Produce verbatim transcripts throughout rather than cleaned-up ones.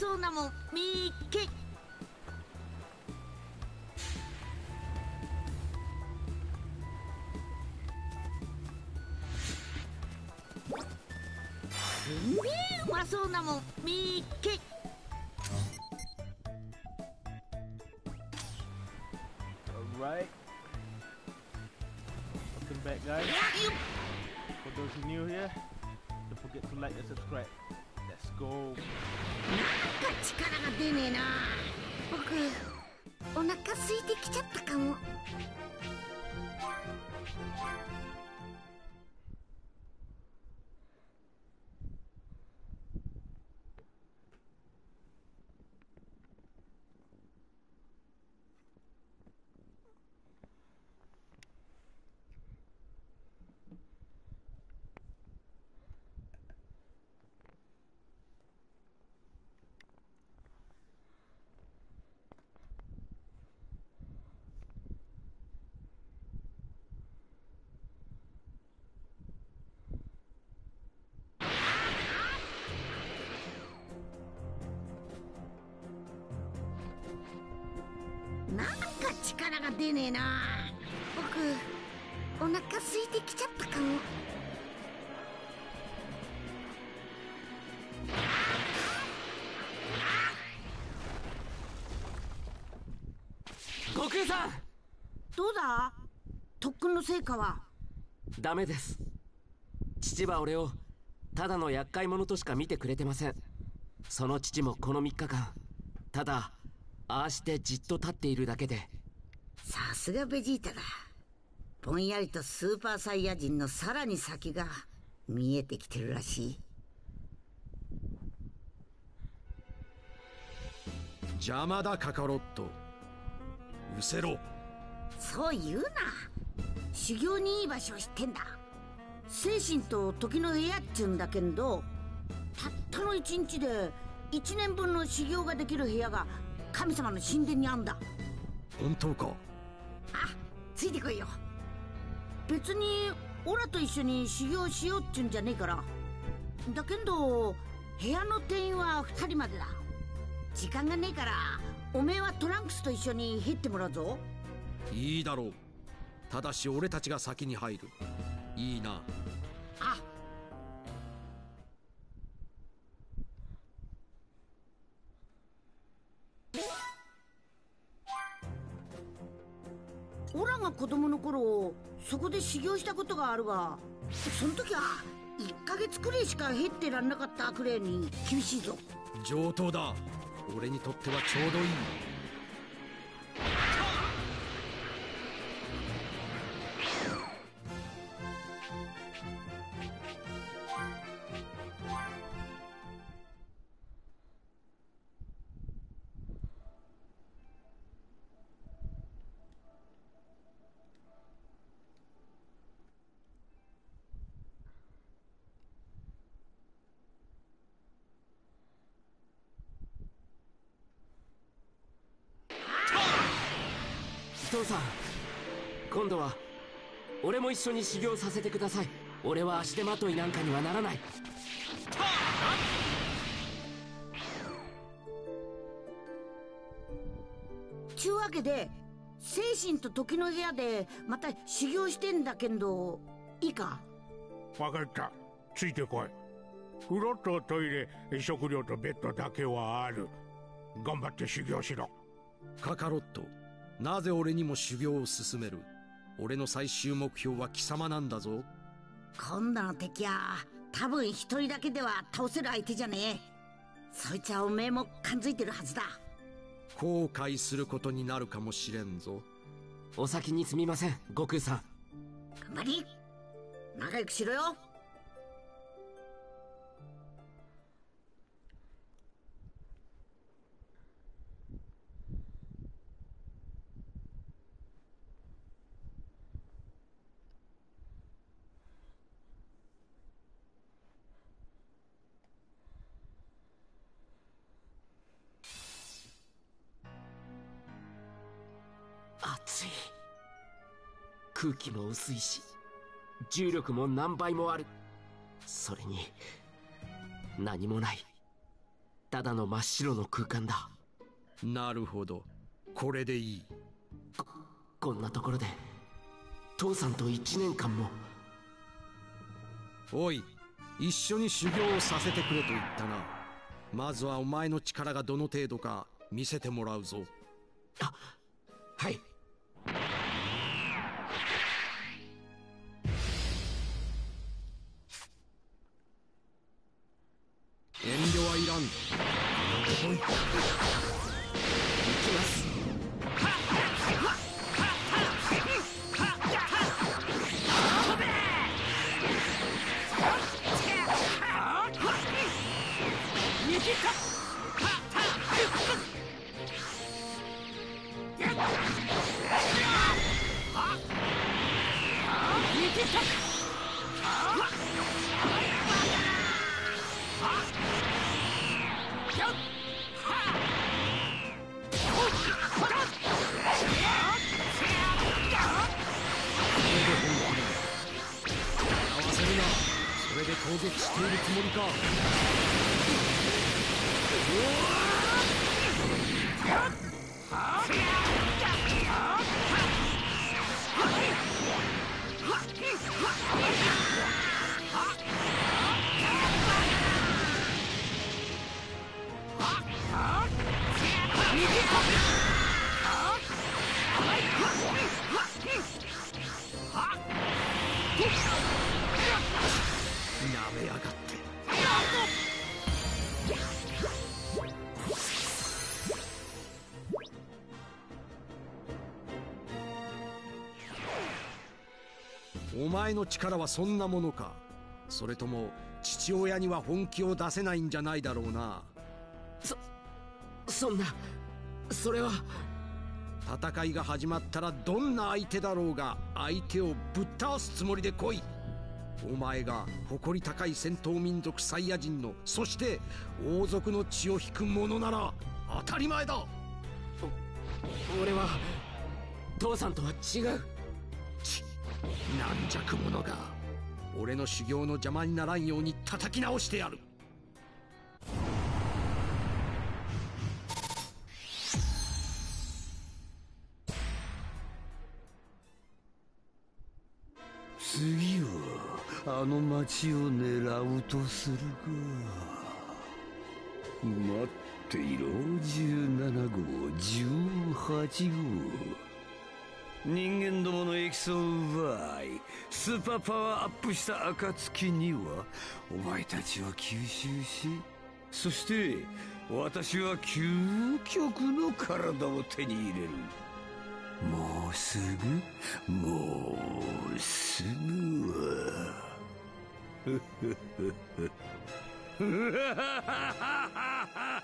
そうなもんみっけ。すんげえうまそうなもんみっけ。 Alright, welcome back guys. For those who new here, don't forget to like and subscribe. Let's go. なんか力が出ねえな。僕お腹空いてきちゃったかも。なんか力が出ねえな。僕お腹空いてきちゃったかも。 悟空さん、 どうだ特訓の成果は。 ダメです。父は俺をただの厄介者としか見てくれてません。その父もこのみっかかんただああしてじっと立っているだけで。 さすがベジータだ。ぼんやりとスーパーサイヤ人のさらに先が見えてきてるらしい。 邪魔だカカロット、失せろ。 そう言うな。修行にいい場所を知ってんだ。精神と時の部屋っちゅうんだけど、たったの一日で一年分の修行ができる部屋が神様の神殿にあんだ。 本当か。 あ、ついてこいよ。別にオラと一緒に修行しようっちゅうんじゃねえから。だけど部屋の定員は二人までだ。時間がねえからおめえはトランクスと一緒に入ってもらうぞ。 いいだろう。ただし俺たちが先に入る。いいな。 あ、オラが子供の頃そこで修行したことがあるが、その時はいっかげつくらいしか入ってらんなかったくらいに厳しいぞ。 上等だ。俺にとってはちょうどいい。 父さん、今度は俺も一緒に修行させてください。俺は足手まといなんかにはならない。 ちゅうわけで精神と時の部屋でまた修行してんだけど、いいか。 分かった、ついてこい。風呂とトイレ、食料とベッドだけはある。頑張って修行しろ。 カカロット、なぜ俺にも修行を進める。俺の最終目標は貴様なんだぞ。 今度の敵は多分一人だけでは倒せる相手じゃねえ。そいつはおめえも感づいてるはずだ。 後悔することになるかもしれんぞ。 お先にすみません、悟空さん。 頑張り仲良くしろよ。 暑い。空気も薄いし重力も何倍もある。それに何もない。 ただの真っ白の空間だ。 なるほど、これでいい。 こ, こんなところで父さんと一年間も。 おい、一緒に修行をさせてくれと言ったな。まずはお前の力がどの程度か見せてもらうぞ。 あ、はい。 遠慮はいらん。 行きます。 攻撃しているつもりか。やめやがって。お前の力はそんなものか。それとも父親には本気を出せないんじゃないだろうな。 そそんな、それは。 戦いが始まったらどんな相手だろうが相手をぶっ倒すつもりで来い。お前が誇り高い戦闘民族サイヤ人の、そして王族の血を引く者なら当たり前だ。 俺は父さんとは違う。 ち、軟弱者が。俺の修行の邪魔にならんように叩き直してやる。 次はあの町を狙うとするか。待っていろ、じゅうななごう、じゅうはちごう。人間どものエキスを奪いスーパーパワーアップした暁にはお前たちは吸収し、そして私は究極の体を手に入れる。もうすぐ、もうすぐはふふふふふはははは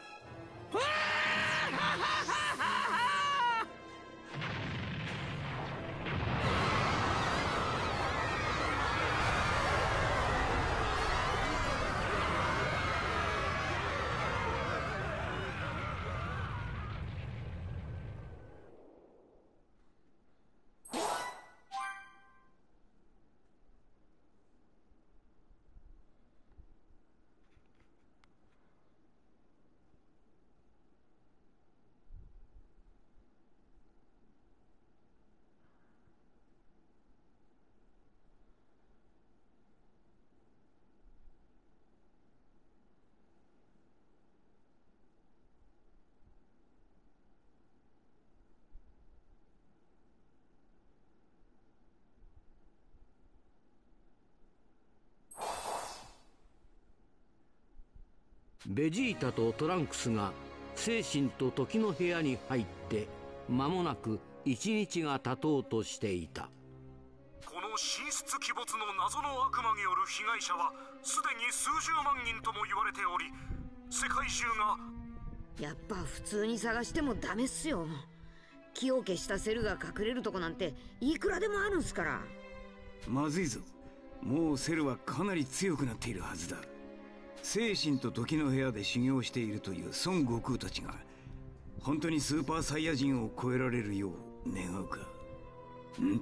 ベジータとトランクスが精神と時の部屋に入って間もなく一日が経とうとしていた。 この神出鬼没の謎の悪魔による被害者はすでに数十万人とも言われており、世界中が。 やっぱ普通に探してもダメっすよ。気を消したセルが隠れるとこなんていくらでもあるんすから。 まずいぞ、もうセルはかなり強くなっているはずだ。精神と時の部屋で修行しているという孫悟空たちが本当にスーパーサイヤ人を超えられるよう願うか。ん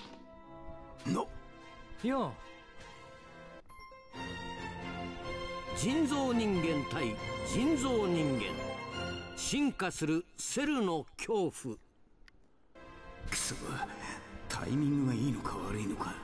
のよう、 人造人間対人造人間、進化するセルの恐怖。 クソ、タイミングがいいのか悪いのか。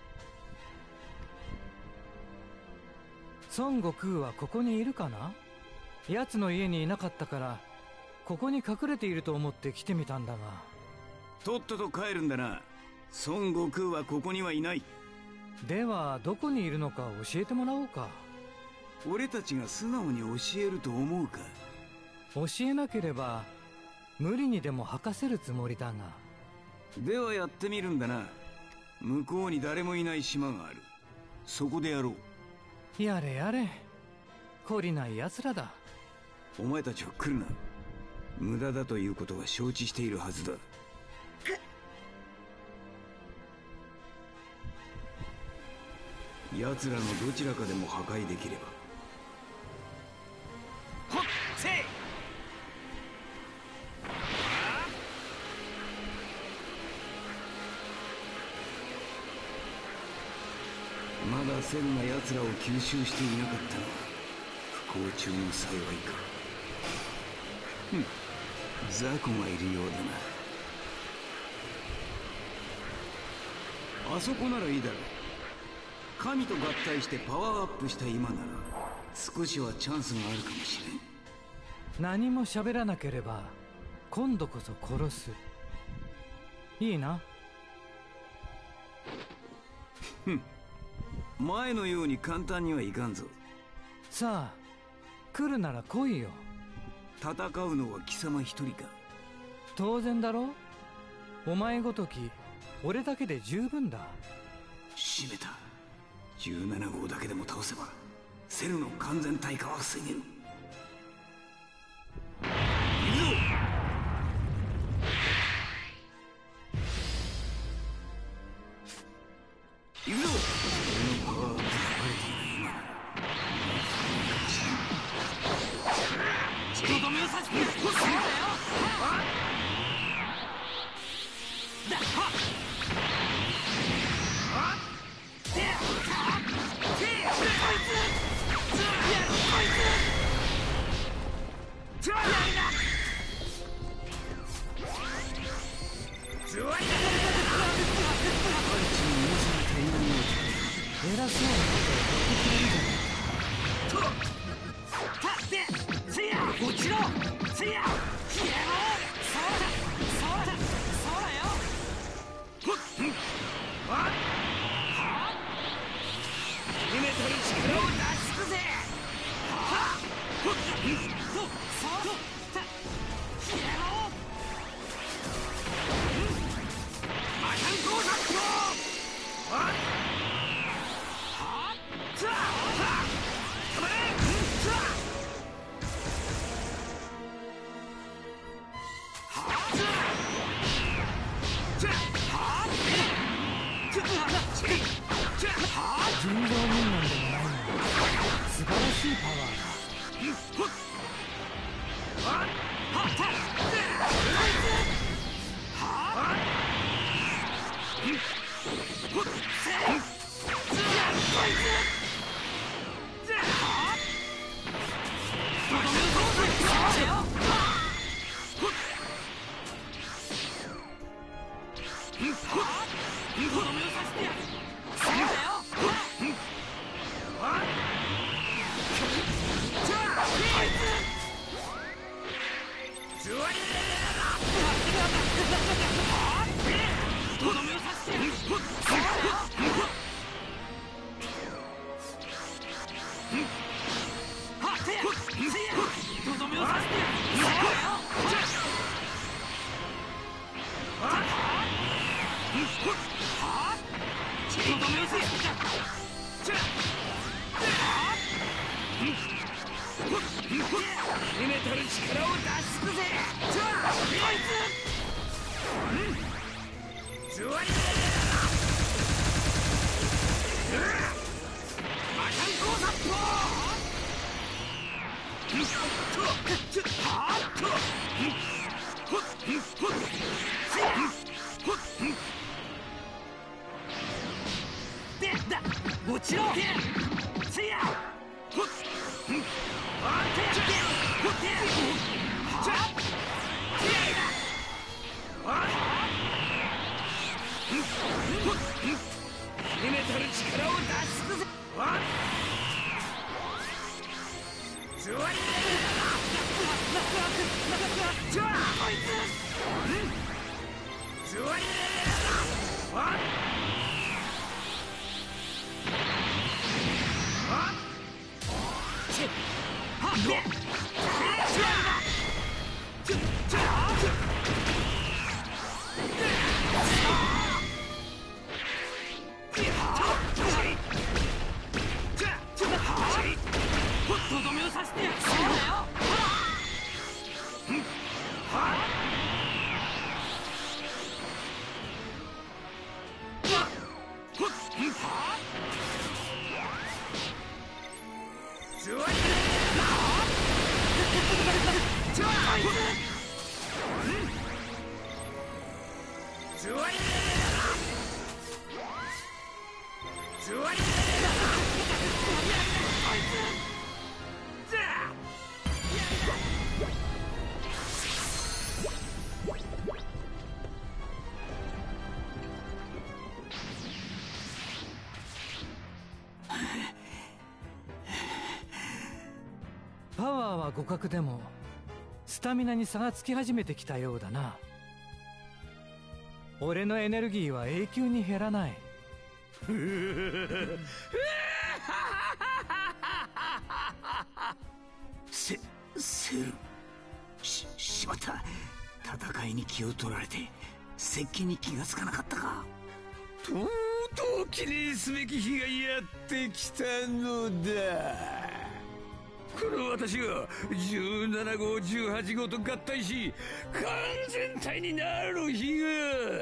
孫悟空はここにいるかな。奴の家にいなかったからここに隠れていると思って来てみたんだが。 とっとと帰るんだな。孫悟空はここにはいない。 ではどこにいるのか教えてもらおうか。 俺たちが素直に教えると思うか。 教えなければ無理にでも吐かせるつもりだが。 ではやってみるんだな。向こうに誰もいない島がある。そこでやろう。やれやれ、懲りない奴らだ。 お前たちは来るな。無駄だということは承知しているはずだ。奴らのどちらかでも破壊できれば。 ほっせい。 まだセルが奴らを吸収していなかったのは不幸中の幸いか。ふん、雑魚がいるようだな。あそこならいいだろう。神と合体してパワーアップした今なら少しはチャンスがあるかもしれん。 何も喋らなければ今度こそ殺す。いいな。 ふん、前のように簡単にはいかんぞ。 さあ来るなら来いよ。 戦うのは貴様一人か。 当然だろ。お前ごとき俺だけで十分だ。 閉めた。じゅうなな号だけでも倒せばセルの完全退化は防げる。行くぞ。行くぞ。俺のパワーアップがバレていない今ならとどめを刺してやる。そうだよ。だっはっ偉そうなことを言ってくれるじゃない。 たってせや落ちろせや消えろ。そうだそうだそうだよ。ほっはっはっ秘めたる力を出し尽くせ。はっほっそうそうた消えろ。魔漢光殺法。はっ人造人間でもないのに素晴らしいパワーだ。 秘めたる力を出し尽くせ。こいつ魔漢光殺法。でだ落ちろせや。 つズワイズワイパワーは互角でもスタミナに差がつき始めてきたようだな。俺のエネルギーは永久に減らない。 せセルししまった。戦いに気を取られて接近に気がつかなかったか。 とうとう記念すべき日がやってきたのだ。この私がじゅうななごうじゅうはちごうと合体し完全体になる日が。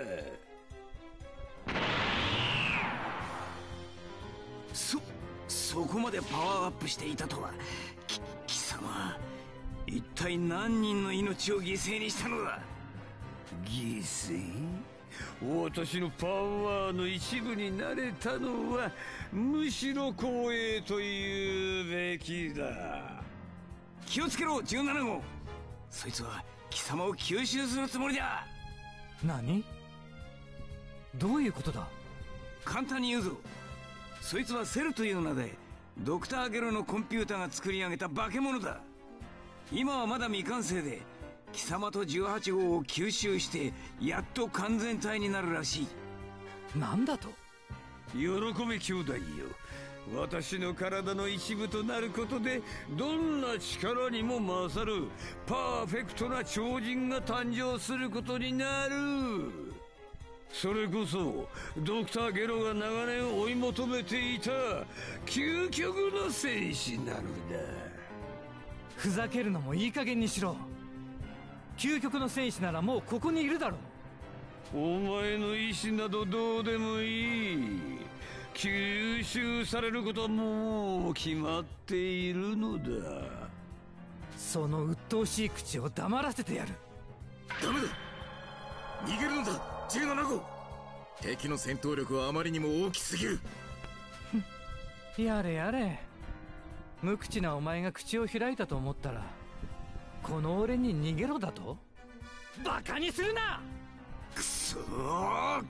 そそこまでパワーアップしていたとは。き貴様一体何人の命を犠牲にしたのだ。 犠牲？私のパワーの一部になれたのはむしろ光栄と言うべきだ。 気をつけろじゅうななごう。そいつは貴様を吸収するつもりだ。 何？どういうことだ？ 簡単に言うぞ。そいつはセルという名でドクターゲロのコンピューターが作り上げた化け物だ。今はまだ未完成で貴様とじゅうはちごうを吸収してやっと完全体になるらしい。なんだと？ 喜べ兄弟よ。私の体の一部となることでどんな力にも勝るパーフェクトな超人が誕生することになる。それこそドクターゲロが長年追い求めていた究極の戦士なのだ。 ふざけるのもいい加減にしろ。究極の戦士ならもうここにいるだろう。 お前の意志などどうでもいい。吸収されることはもう決まっているのだ。 その鬱陶しい口を黙らせてやる。 ダメだ、逃げるのだじゅうななごう。敵の戦闘力はあまりにも大きすぎる。 やれやれ。無口なお前が口を開いたと思ったらこの俺に逃げろだと？バカにするな！ くそー。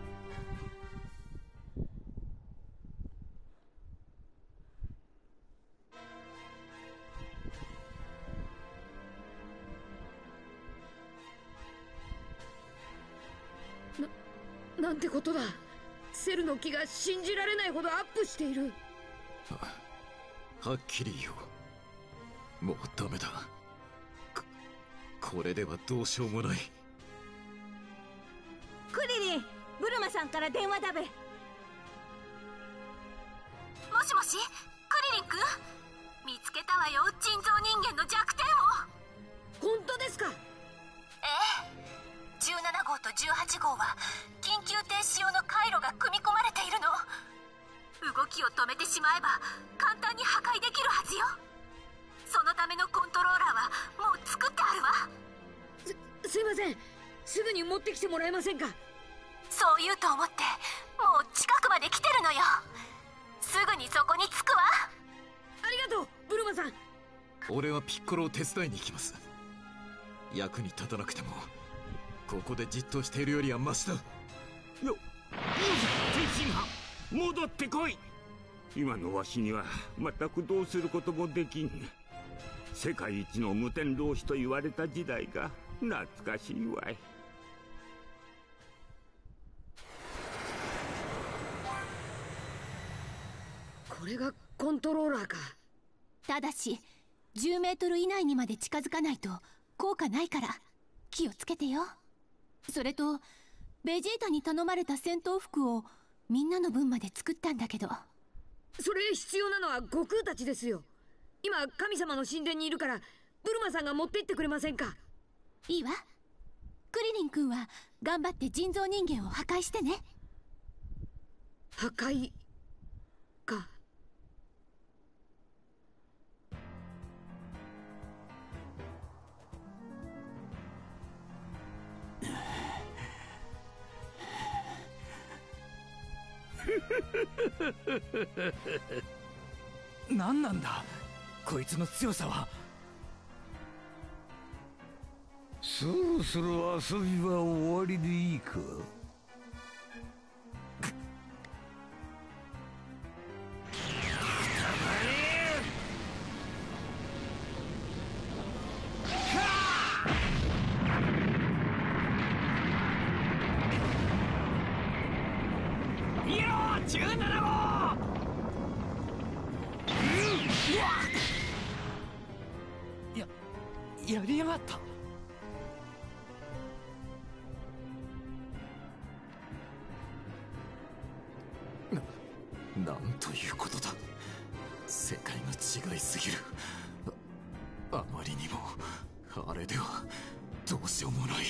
な、なんてことだ。セルの気が信じられないほどアップしている。 はっきり言おう。もうダメだ。こ、これではどうしようもない。 クリリン、ブルマさんから電話だべ。もしもし、クリリン君、見つけたわよ、人造人間の弱点を。 本当ですか？ ええ。じゅうななごうとじゅうはちごうは緊急停止用の回路が組み込まれているの。動きを止めてしまえば簡単に破壊できるはずよ。そのためのコントローラーはもう作ってあるわ。 す、すいません、すぐに持ってきてもらえませんか？ そう言うと思ってもう近くまで来てるのよ。すぐにそこに着くわ。 ありがとうブルマさん。 俺はピッコロを手伝いに行きます。役に立たなくてもここでじっとしているよりはマシだ。よよ天津飯戻ってこい。今のわしには全くどうすることもできん。世界一の無天老師と言われた時代が懐かしいわい。 これがコントローラーか。 ただしじゅうメートル以内にまで近づかないと効果ないから気をつけてよ。それとベジータに頼まれた戦闘服をみんなの分まで作ったんだけど。 それ必要なのは悟空たちですよ。今神様の神殿にいるからブルマさんが持って行ってくれませんか？ いいわ。クリリン君は頑張って人造人間を破壊してね。 破壊か。 何なんだこいつの強さは。 そろそろ遊びは終わりでいいか。 じゅうななごう、 ややりやがった。 な、なんということだ。世界が違いすぎる。あ、あまりにもあれではどうしようもない。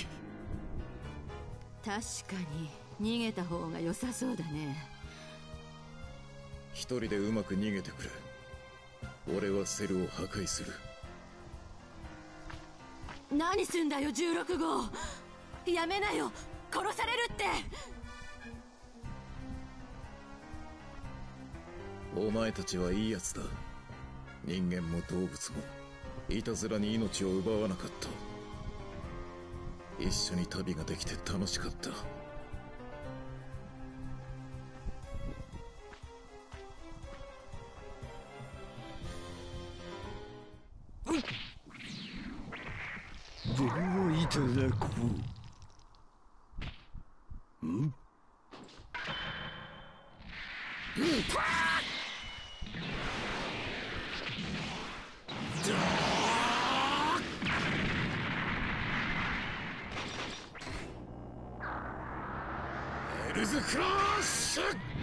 確かに逃げた方が良さそうだね。 一人でうまく逃げてくれ。俺はセルを破壊する。 何すんだよじゅうろくごう。やめなよ、殺されるって。 お前たちはいいやつだ。人間も動物もいたずらに命を奪わなかった。一緒に旅ができて楽しかった。 ではいただこう。ん？ エルズクラッシュ！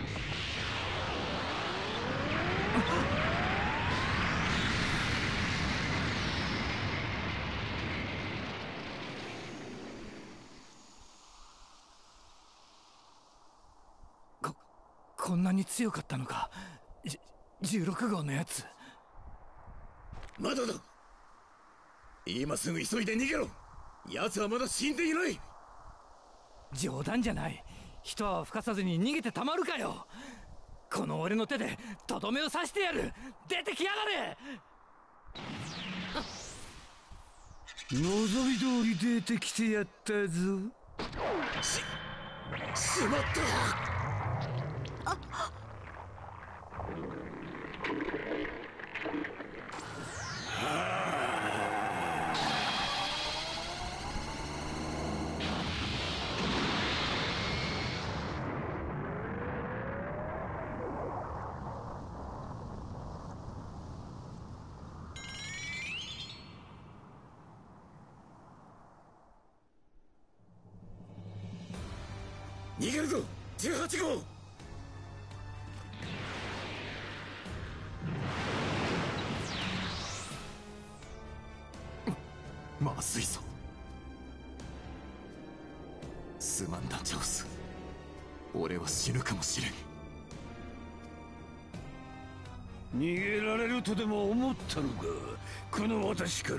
こんなに強かったのか、じゅうろくごうのやつ。 まだだ。今すぐ急いで逃げろ。奴はまだ死んでいない。 冗談じゃない。一泡吹かさずに逃げてたまるかよ。この俺の手でとどめを刺してやる。出てきやがれ。 望み通り出てきてやったぞ。 し、しまった。逃げるぞじゅうはちごう。 まずいぞ。すまんなジョース。俺は死ぬかもしれん。 逃げられるとでも思ったのか、この私から。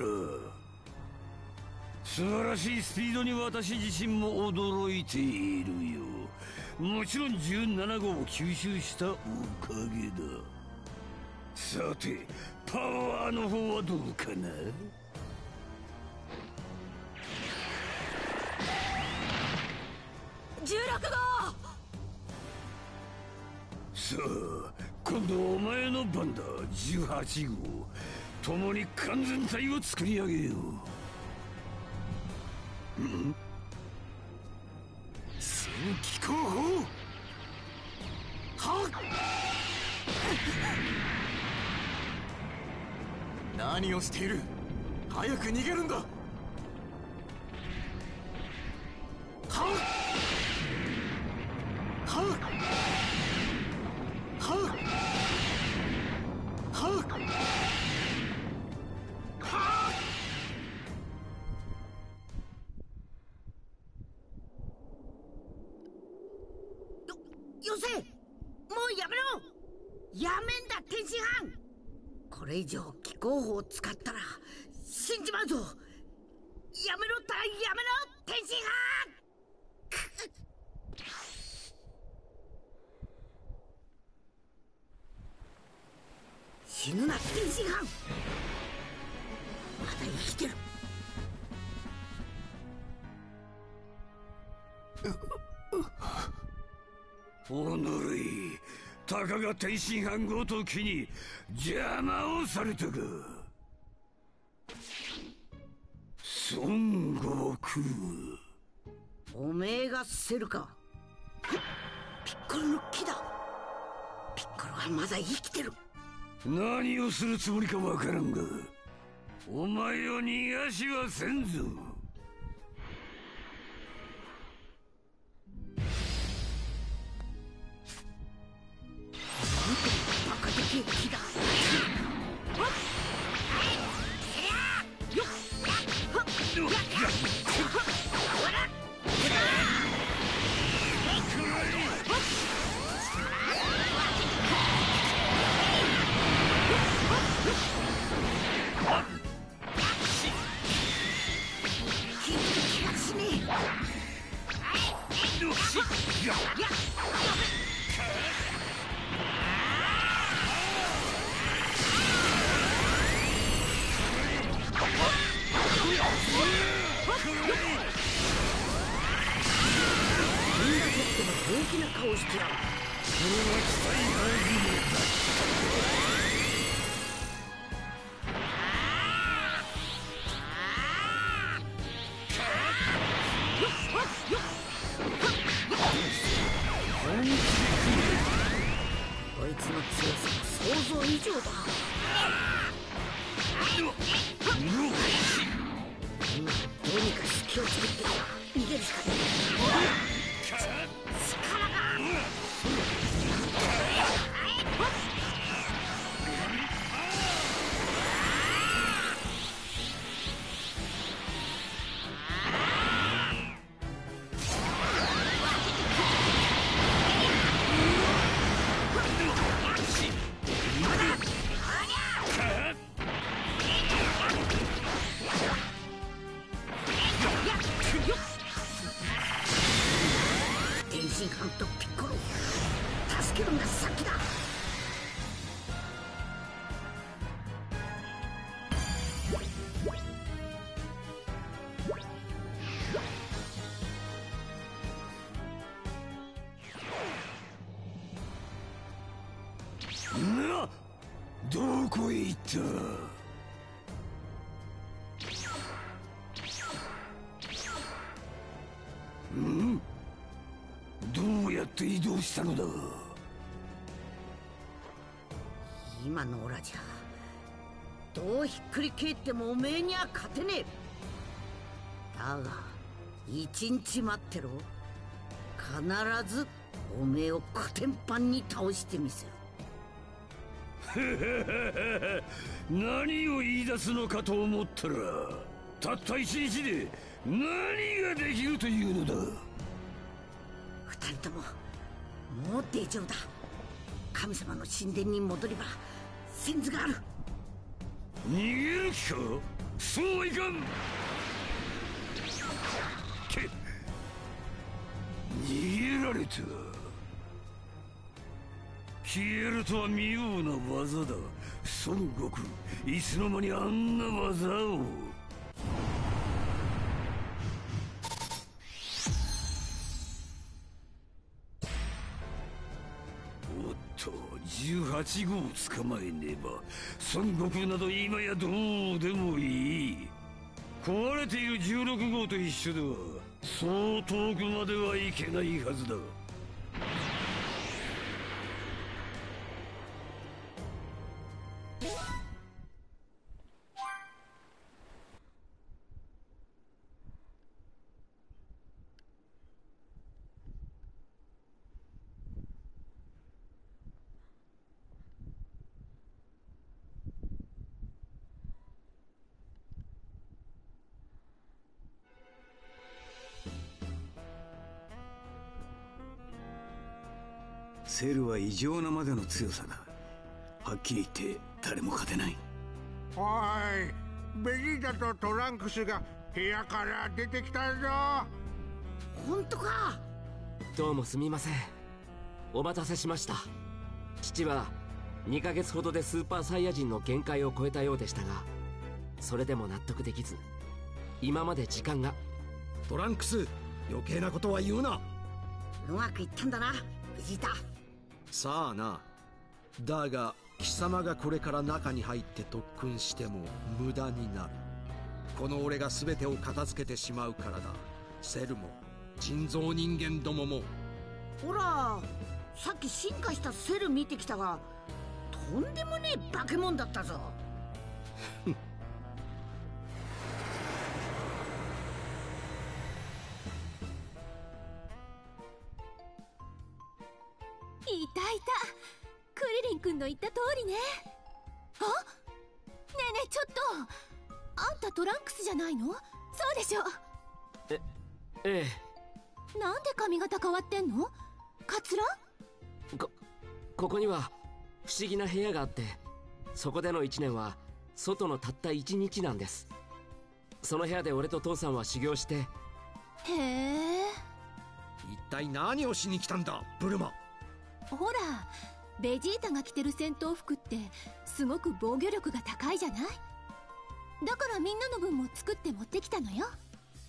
素晴らしいスピードに私自身も驚いているよ。もちろんじゅうななごうを吸収したおかげだ。さてパワーの方はどうかな。 じゅうろくごう。 さあ今度はお前の番だ。じゅうはちごう共に完全体を作り上げよう。ん？ 戦機候補はっ何をしている。早く逃げるんだ。はっはっはっはっよせ、もうやめろ。やめんだ天津飯。これ以上気候法を使ったら死んじまうぞ。やめろったらやめろ天津飯。 信犯まだ生きてる。 おのれい、たかが天津飯ごときに邪魔をされたか。孫悟空、 おめえがセルか。ピッコロの木だ。ピッコロはまだ生きてる。 何をするつもりかわからんが、お前を逃がしはせんぞ。 バカでけえ木だ。大きな顔してやる。それは期待外だ。こいつの強さは想像以上だ。今どうにか隙を作って逃げるしかねえ。天津飯とピッコロ助けるのが先だ。 な、どこへ行った。ん？どうやって移動したのだ。 今のオラじゃどうひっくり返ってもおめえには勝てねえ。だが一日待ってろ。必ずおめえをコテンパンに倒してみせる。 何を言い出すのかと思ったら、たった一日で何ができるというのだ。 二人とももう大丈夫だ。神様の神殿に戻れば先頭がある。 逃げる気か。そうはいかん。け逃げられた。消えるとは妙な技だ。孫悟空、いつの間にあんな技を。おっと、じゅうはちごうを捕まえねば孫悟空など今やどうでもいい。壊れているじゅうろくごうと一緒ではそう遠くまではいけないはずだ。セルは異常なまでの強さだ。はっきり言って誰も勝てない。 おい、ベジータとトランクスが部屋から出てきたぞ。 本当か。 どうもすみません。お待たせしました。父はにかげつほどでスーパーサイヤ人の限界を超えたようでしたが、それでも納得できず、今まで時間が。 トランクス、余計なことは言うな。 うまくいったんだなベジータ。 さあな。だが貴様がこれから中に入って特訓しても無駄になる。この俺が全てを片付けてしまうからだ。セルも人造人間どもも。 ほら、さっき進化したセル見てきたが、とんでもねえ化け物だったぞ。 いたいた、クリリン君の言った通りね。あ、ねえねえちょっと、あんたトランクスじゃないの？そうでしょ。 え、ええ。なんで髪型変わってんの？カツラ？ こ、ここには不思議な部屋があって、そこでの一年は外のたった一日なんです。その部屋で俺と父さんは修行して。 へえ。 一体何をしに来たんだブルマ。 ほら、ベジータが着てる戦闘服ってすごく防御力が高いじゃない？だからみんなの分も作って持ってきたのよ。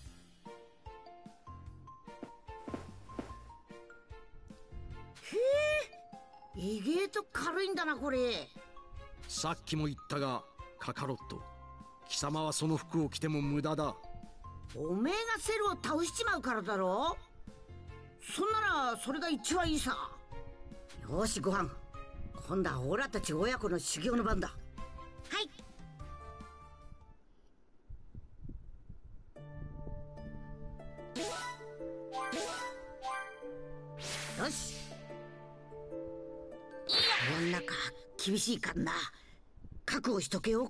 へえ、意外と軽いんだなこれ。 さっきも言ったがカカロット、貴様はその服を着ても無駄だ。 おめえがセルを倒しちまうからだろ。そんならそれが一番いいさ。よしご飯、今度はオラたち親子の修行の番だ。はい。よし。世の中厳しいからな、覚悟しとけよ。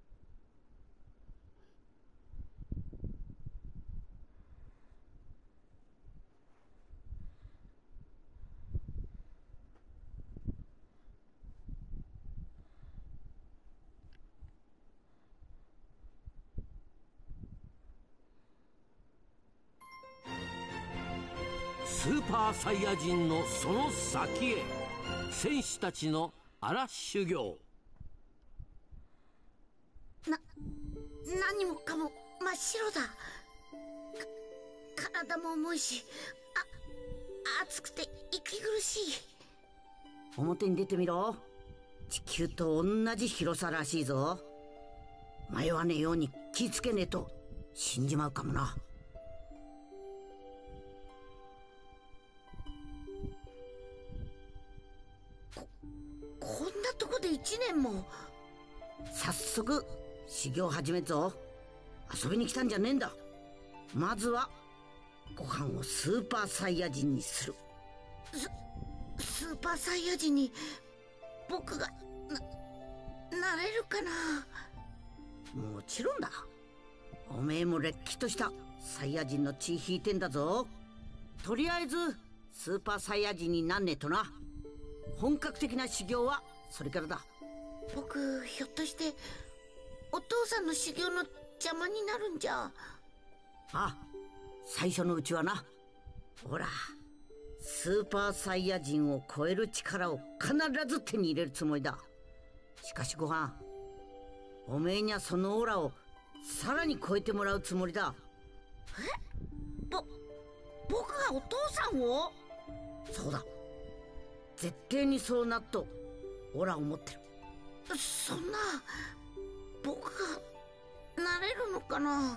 スーパーサイヤ人のその先へ、戦士たちの荒修行。 な、何もかも真っ白だ。か体も重いし、あ、暑くて息苦しい。表に出てみろ。地球と同じ広さらしいぞ。迷わねえように気ぃつけねえと死んじまうかもな。こんなとこで一年も。早速修行始めっぞ。遊びに来たんじゃねえんだ。まずはご飯をスーパーサイヤ人にする。ススーパーサイヤ人に僕がななれるかな。もちろんだ。おめえもれっきとしたサイヤ人の血引いてんだぞ。とりあえずスーパーサイヤ人になんねえとな。本格的な修行はそれからだ。僕ひょっとしてお父さんの修行の邪魔になるんじゃ。あ、最初のうちはな。ほら、スーパーサイヤ人を超える力を必ず手に入れるつもりだ。しかしご飯、おめえにはそのオーラをさらに超えてもらうつもりだ。え？ぼ、僕がお父さんを？そうだ、絶対にそうなっとオラ思ってる。そんな、僕がなれるのかな。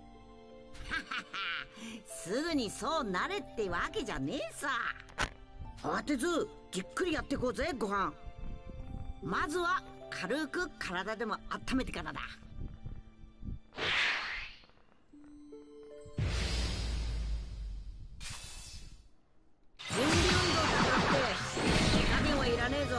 すぐにそうなれってわけじゃねえさ。慌てずじっくりやっていこうぜご飯。まずは軽く体でも温めてからだ。準備運動だって手加減はいらねえぞ。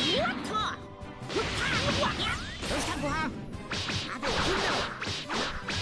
どうしたご飯、まだいけんだろ。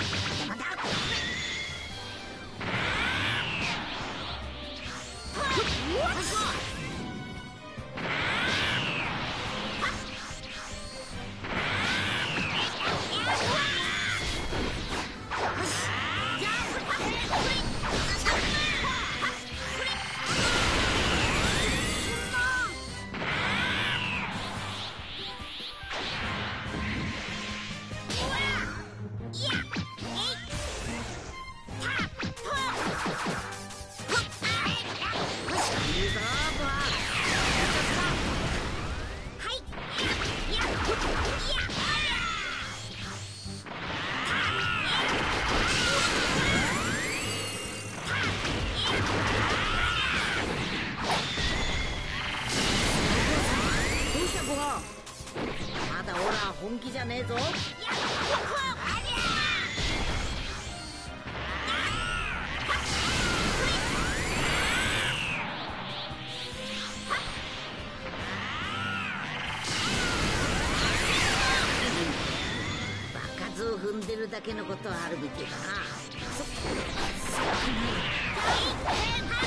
ゃねえぞ。場数を踏んでるだけのことはあるみてえだな。そそこに大変な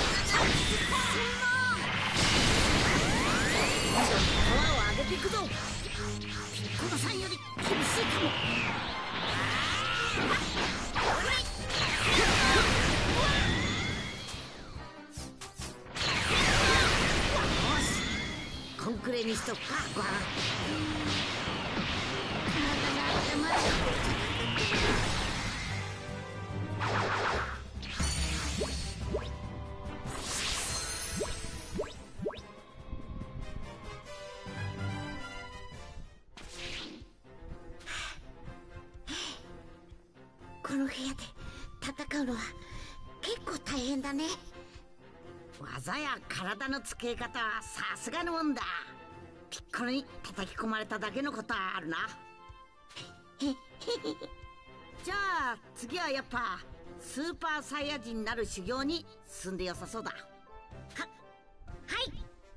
パワーを上げていくぞ。ピッコロさんより厳しいかも。よし、コンクレにしとくか、ごはん。この部屋で戦うのは結構大変だね。技や体の付け方はさすがのもんだ。ピッコロに叩き込まれただけのことはあるな。じゃあ次はやっぱスーパーサイヤ人になる修行に進んでよさそうだ。ははい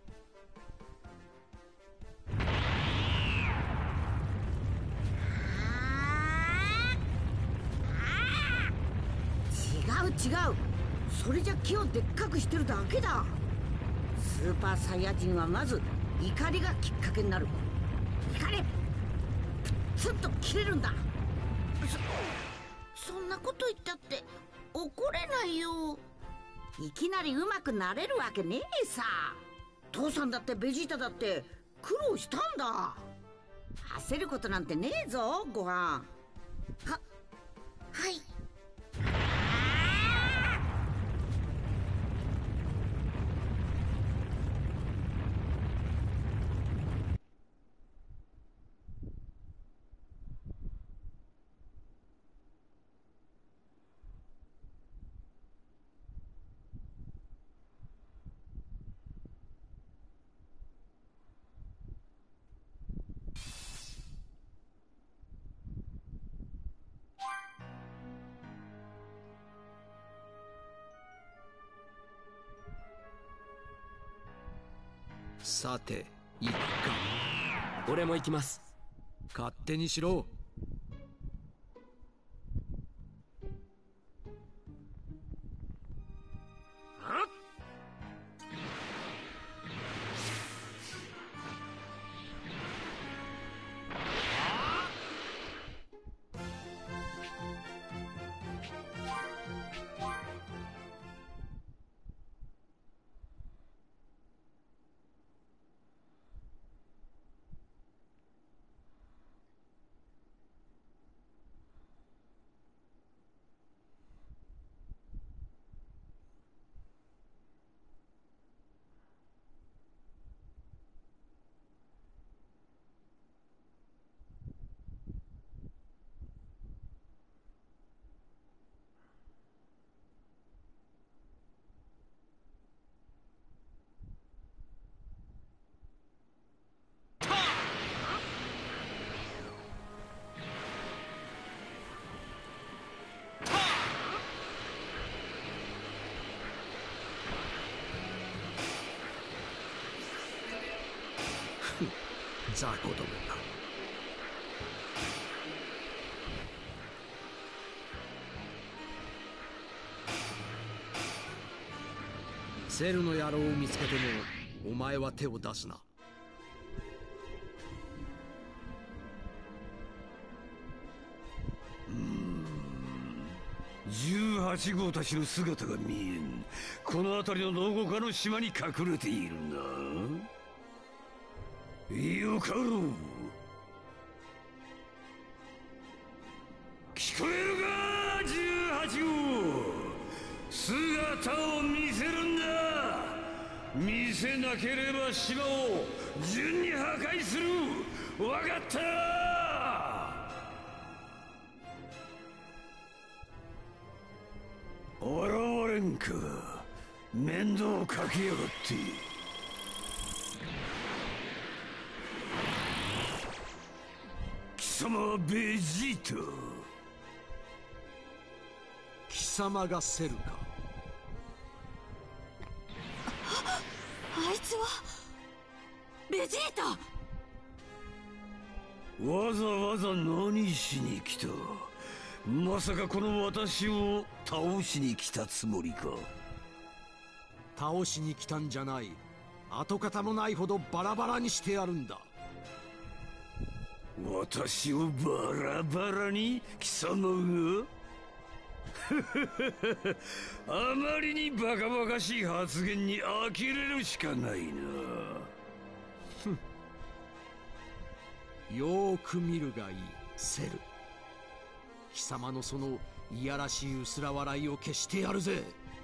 違う違う、それじゃ木をでっかくしてるだけだ。スーパーサイヤ人はまず怒りがきっかけになる。怒れ、プッツンと切れるんだ。そそんなこと言ったって怒れないよ。いきなり上手くなれるわけねえさ。父さんだってベジータだって苦労したんだ。焦ることなんてねえぞ、ごはん。ははいさて行くか。 俺も行きます。 勝手にしろ。雑魚どもが。セルの野郎を見つけてもお前は手を出すな。 うーん、じゅうはち号たちの姿が見えん。この辺りのどこかの島に隠れているな。よかろう。聞こえるかじゅうはち号、姿を見せるんだ。見せなければ島を順に破壊する。わかった。現れんか。面倒かけやがって。貴様はベジータ。 貴様がセルか。 あいつはベジータ。 わざわざ何しに来た？まさかこの私を倒しに来たつもりか？ 倒しに来たんじゃない。跡形もないほどバラバラにしてやるんだ。 私をバラバラに？貴様が？あまりにバカバカしい発言に呆れるしかないな。 よーく見るがいい、セル。貴様のそのいやらしい薄ら笑いを消してやるぜ。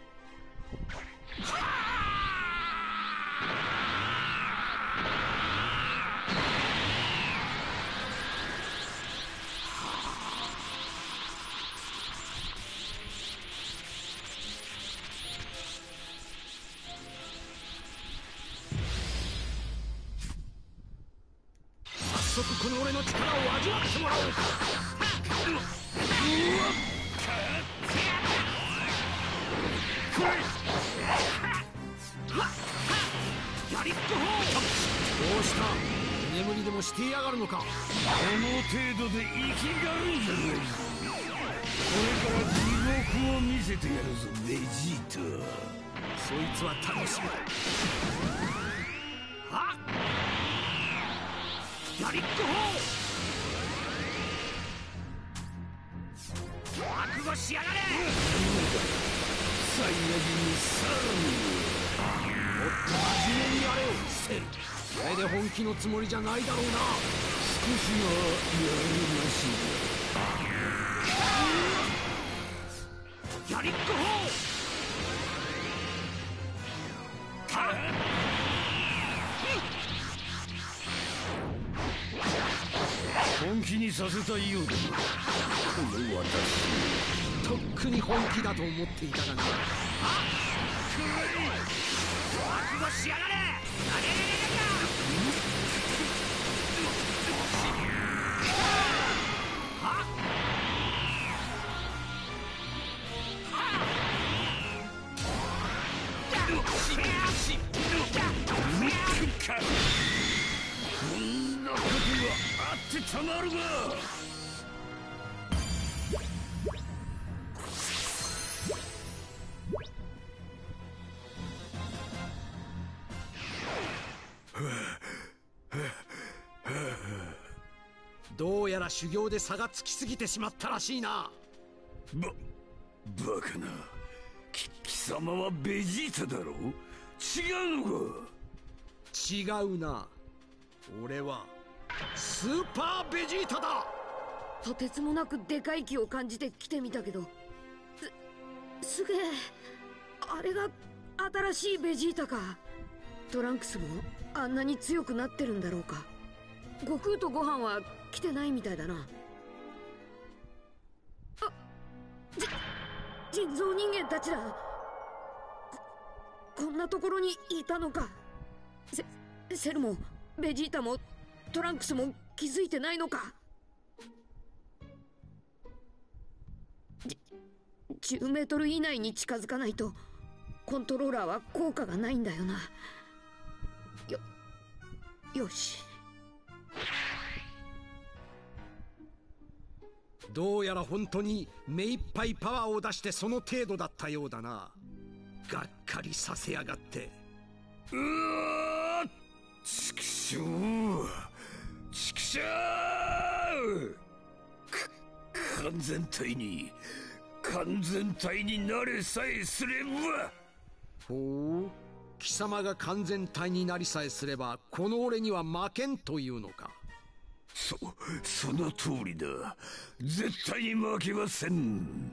早速この俺の力を味わってもらおう。やりっこほう。どうした？居眠りでもしてやがるのか？この程度で生きがるんじゃない。これから地獄を見せてやるぞ、ベジータ。 そいつは楽しみだ。はっ！やりっこほう。覚悟しやがれ。 サイヤ人にさらにもっと真面目にやれよ、セル。それで本気のつもりじゃないだろうな。少しはやるらしい。やりっこほう。はっ！ 本気にさせたいようだ。この私とっくに本気だと思っていたがな。あっ！覚悟しやがれ。あれれれれこんなことがあってたまるか。 どうやら修行で差がつきすぎてしまったらしいな。 ば、バカな。き貴様はベジータだろう？違うのか？ 違うな。俺はスーパーベジータだ。 とてつもなくでかい気を感じて来てみたけど、す、すげえ。あれが新しいベジータか。トランクスもあんなに強くなってるんだろうか。悟空とご飯は来てないみたいだな。あ、じ、人造人間たちだ。こ、こんなところにいたのか。セ、セルもベジータもトランクスも気づいてないのか。じ、じゅうメートル以内に近づかないとコントローラーは効果がないんだよな。よ、よし。 どうやら本当に目いっぱいパワーを出してその程度だったようだな。がっかりさせやがって。 うわー、ちくしょう、ちくしょう。か完全体に完全体になれさえすれば。 ほう、貴様が完全体になりさえすればこの俺には負けんというのか。 そその通りだ。絶対に負けません。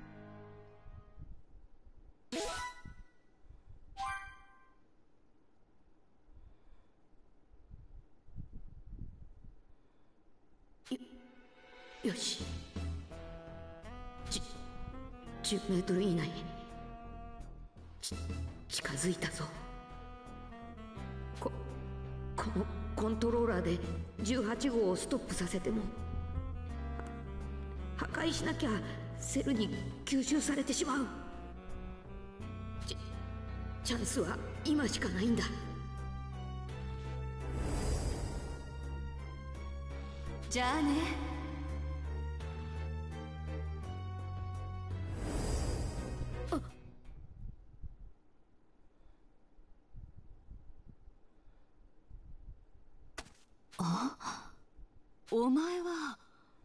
よ、よし。じじゅうメートル以内。ち近づいたぞ。ここのコントローラーでじゅうはち号をストップさせても破壊しなきゃセルに吸収されてしまう。チチャンスは今しかないんだ。 じゃあね。あ、お前は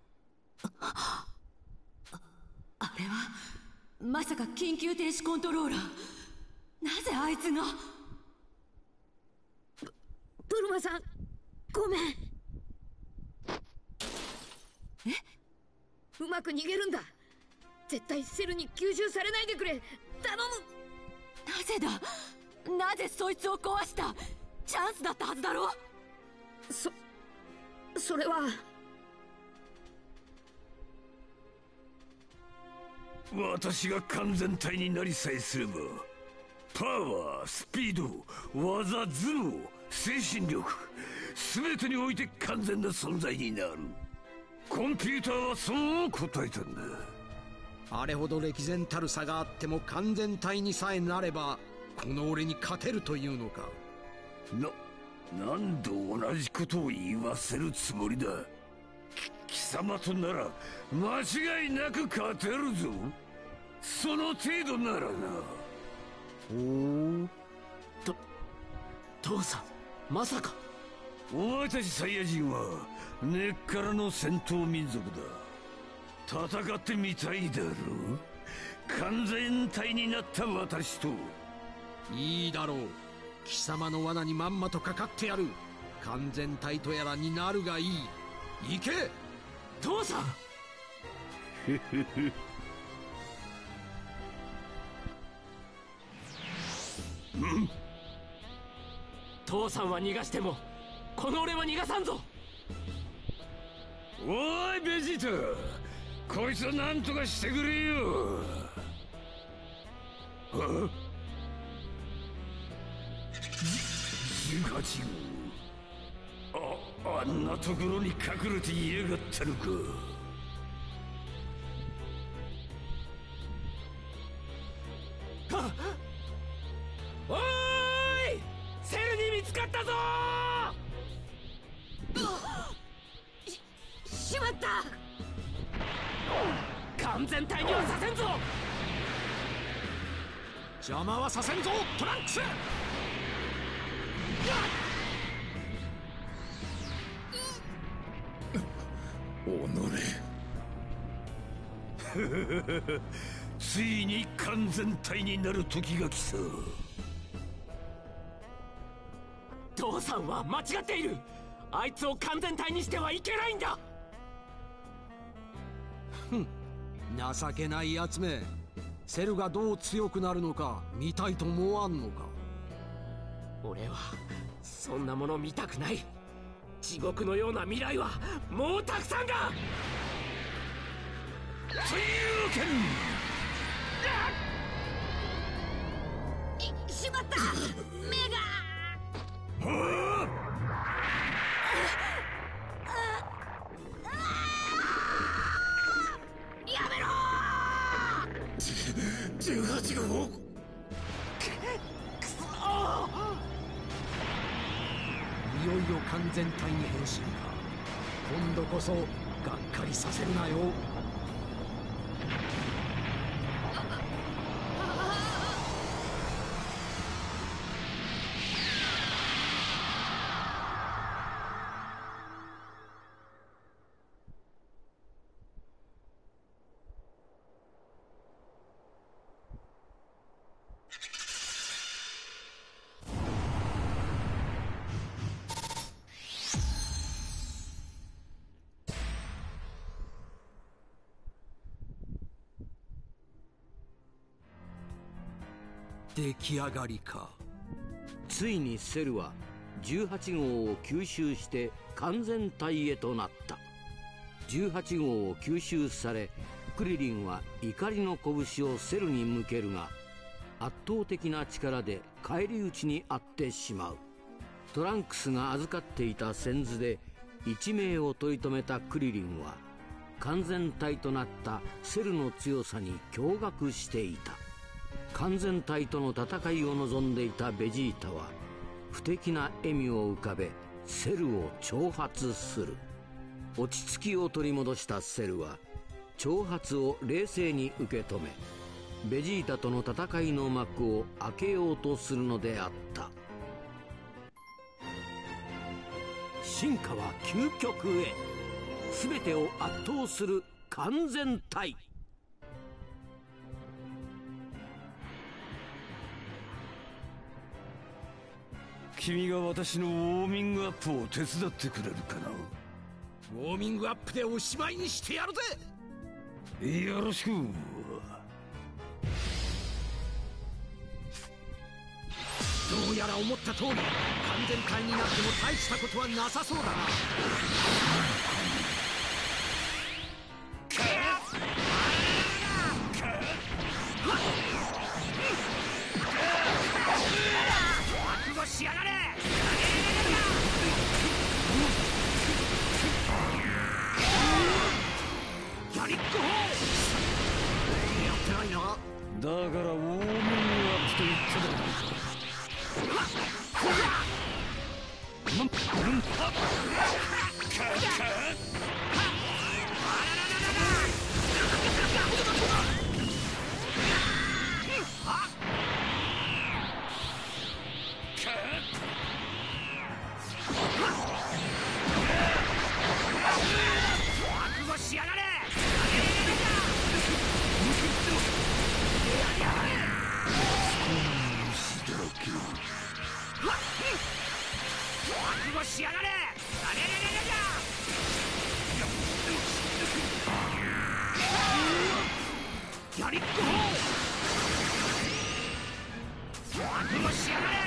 あれはまさか緊急停止コントローラー。なぜあいつが。 ブルマさん、ごめん。 え、 うまく逃げるんだ。絶対セルに吸収されないでくれ、頼む。 なぜだ。なぜそいつを壊した。チャンスだったはずだろ。 そそれは私が完全体になりさえすれば、パワー、スピード、技、頭脳、精神力、全てにおいて完全な存在になる。コンピューターはそう答えたんだ。 あれほど歴然たる差があっても完全体にさえなればこの俺に勝てるというのか。 な何度同じことを言わせるつもりだ。貴様となら間違いなく勝てるぞ。その程度ならな。 おお、 と父さん、まさか。 お前たちサイヤ人は根っからの戦闘民族だ。戦ってみたいだろう。完全体になった私と。 いいだろう。貴様の罠にまんまとかかってやる。完全体とやらになるがいい。行け父さん。 うん、 父さんは逃がしてもこの俺は逃がさんぞ。 おいベジータ、こいつは何とかしてくれよ。あじゅうはち号、ああんなところに隠れていやがったのか。 はっ、おーい、セルに見つかったぞー。し、しまった。 完全体にはさせんぞ。 邪魔はさせんぞトランクス。 おのれついに完全体になる時が来た。 父さんは間違っている。あいつを完全体にしてはいけないんだ。 ふん、情けないやつめ。セルがどう強くなるのか見たいと思わんのか。 俺はそんなもの見たくない。地獄のような未来はもうたくさんだ。 という剣い、しまった。目がやめろー。じゅうはち号、 いよいよ完全体に変身か。今度こそがっかりさせるなよ。出来上がりか。 ついにセルはじゅうはち号を吸収して完全体へとなった。じゅうはち号を吸収され、クリリンは怒りの拳をセルに向けるが、圧倒的な力で返り討ちにあってしまう。トランクスが預かっていた先頭で一命を取り留めたクリリンは完全体となったセルの強さに驚愕していた。完全体との戦いを望んでいたベジータは不敵な笑みを浮かべセルを挑発する。落ち着きを取り戻したセルは挑発を冷静に受け止め、ベジータとの戦いの幕を開けようとするのであった。進化は究極へ、全てを圧倒する完全体。 君が私のウォーミングアップを手伝ってくれるかな。 ウォーミングアップでおしまいにしてやるぜ。 よろしく。 どうやら思った通り完全体になっても大したことはなさそうだな。 覚悟しやがれ。やりっこほう。やってないな。 だからウォーミングアップと言っただろうか。 覚悟しやがれ。覚悟しやがれ。やりっこほう。覚悟しやがれ。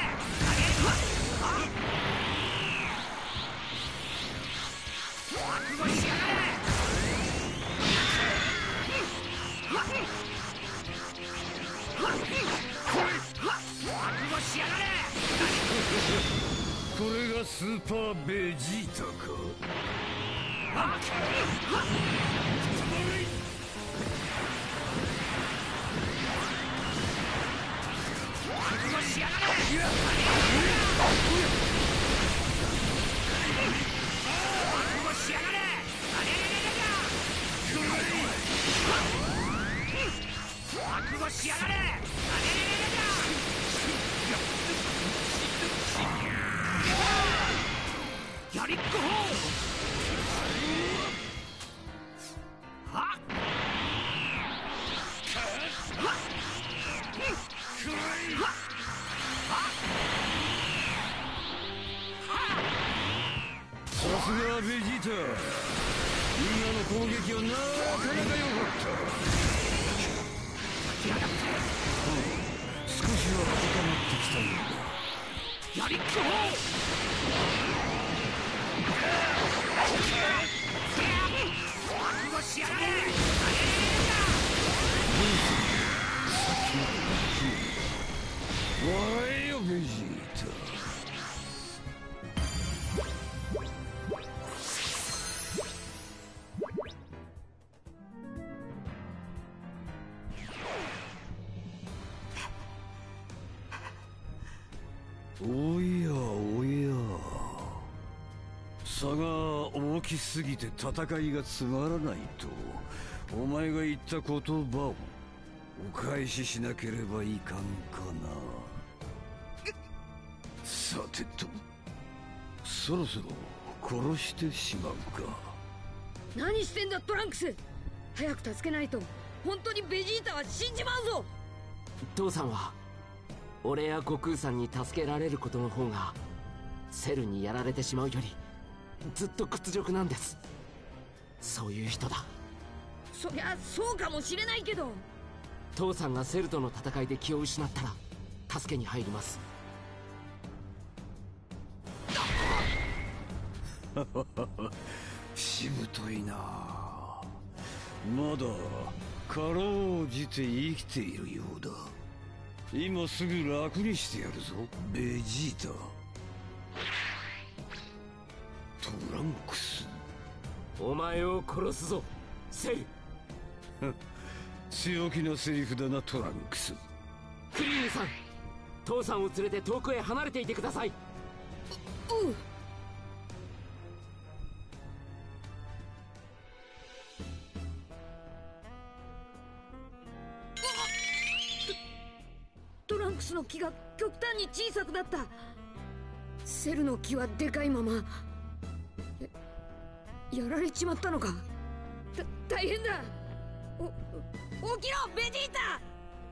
覚悟しやがれ。覚悟しやがれ。 これがスーパーベジータか。 覚悟しやがれ。覚悟しやがれ。覚悟しやがれ。やりっこほう。はっさすがベジータ、今の攻撃はなかなか良かった。少しは固まってきたようだ。 やりっこほう。覚悟しやがれ。 笑えよベジータ。おやおや、差が大きすぎて戦いがつまらないとお前が言った言葉をお返ししなければいかんかな。さてと、そろそろ殺してしまうか。 何してんだトランクス。早く助けないと本当にベジータは死んじまうぞ。 父さんは俺や悟空さんに助けられることの方がセルにやられてしまうよりずっと屈辱なんです。そういう人だ。 そりゃそうかもしれないけど、 父さんがセルとの戦いで気を失ったら助けに入ります。 しぶといな。まだかろうじて生きているようだ。今すぐ楽にしてやるぞベジータ。トランクス、 お前を殺すぞセル。 強気なセリフだな、トランクス。 クリリンさん、父さんを連れて遠くへ離れていてください。ううトランクスの木が極端に小さくなった。セルの木はでかいままやられちまったのか。た大変だ。お起きろベジータ。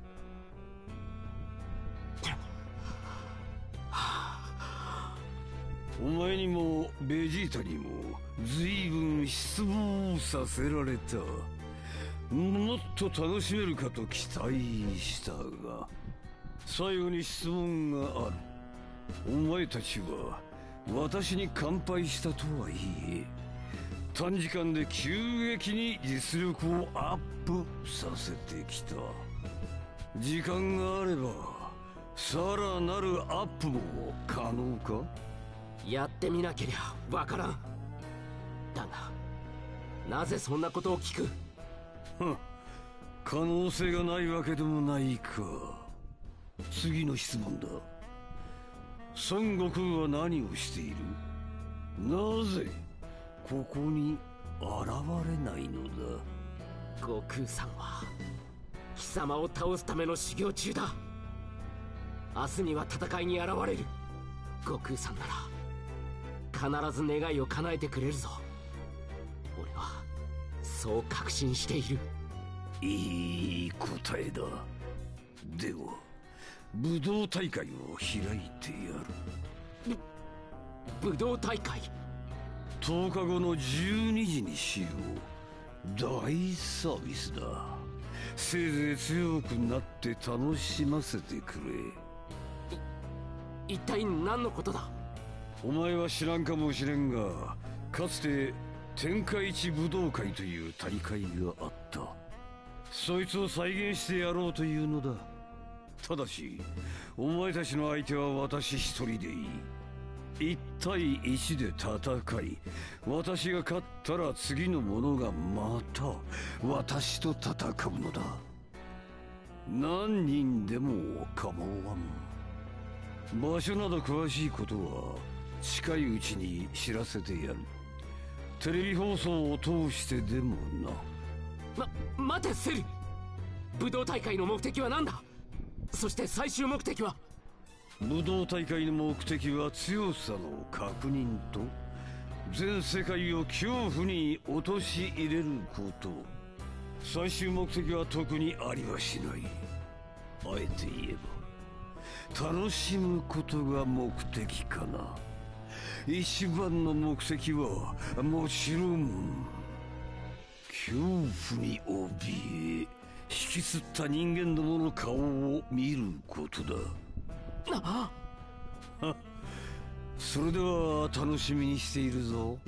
お前にもベジータにも随分失望させられた。もっと楽しめるかと期待したが、最後に質問がある。お前たちは私に乾杯したとはいえ、短時間で急激に実力をアップさせてきた。時間があればさらなるアップも可能か。 やってみなけりゃわからん。だがなぜそんなことを聞く。 可能性がないわけでもないか。次の質問だ。孫悟空は何をしている。なぜここに現れないのだ。 悟空さんは貴様を倒すための修行中だ。明日には戦いに現れる。悟空さんなら必ず願いを叶えてくれるぞ。俺はそう確信している。 いい答えだ。では武道大会を開いてやる。 武道大会とおかごのじゅうにじにしよう。大サービスだ。せいぜい強くなって楽しませてくれ。 い一体何のことだ。 お前は知らんかもしれんが、かつて天下一武道会という大会があった。そいつを再現してやろうというのだ。ただしお前たちの相手は私一人でいい。一対一で戦い、私が勝ったら次の者がまた私と戦うのだ。何人でも構わん。場所など詳しいことは近いうちに知らせてやる。テレビ放送を通してでもな。 ま、待てセル。武道大会の目的は何だ。そして最終目的は。 武道大会の目的は強さの確認と全世界を恐怖に陥れること。最終目的は特にありはしない。あえて言えば楽しむことが目的かな。一番の目的はもちろん恐怖に怯え引きつった人間どもの顔を見ることだ。 ああ、それでは楽しみにしているぞ。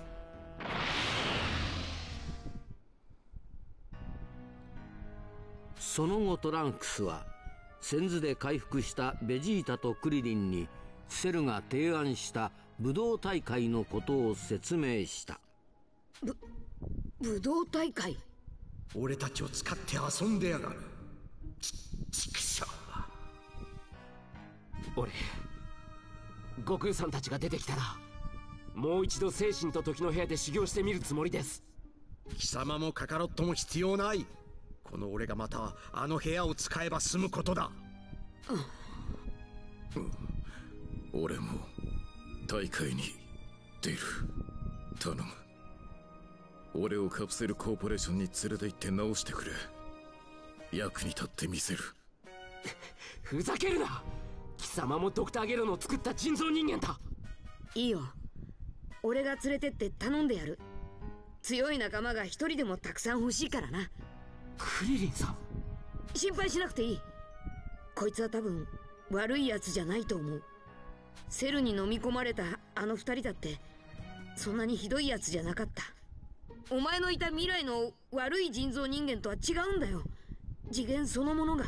その後トランクスは先頭で回復したベジータとクリリンにセルが提案した武道大会のことを説明した。 ぶ武道大会。 俺たちを使って遊んでやがる。ちちくしょう。 俺悟空さんたちが出てきたらもう一度精神と時の部屋で修行してみるつもりです。 貴様もカカロットも必要ない。この俺がまたあの部屋を使えば済むことだ。 うん、俺も大会に出る。頼む。俺をカプセルコーポレーションに連れて行って直してくれ。役に立ってみせる。 ふざけるな。貴様もドクターゲロの作った人造人間だ。 いいよ、俺が連れてって頼んでやる。強い仲間が一人でもたくさん欲しいからな。 クリリンさん、 心配しなくていい。こいつは多分悪いやつじゃないと思う。セルに飲み込まれたあの二人だってそんなにひどいやつじゃなかった。お前のいた未来の悪い人造人間とは違うんだよ。次元そのものが。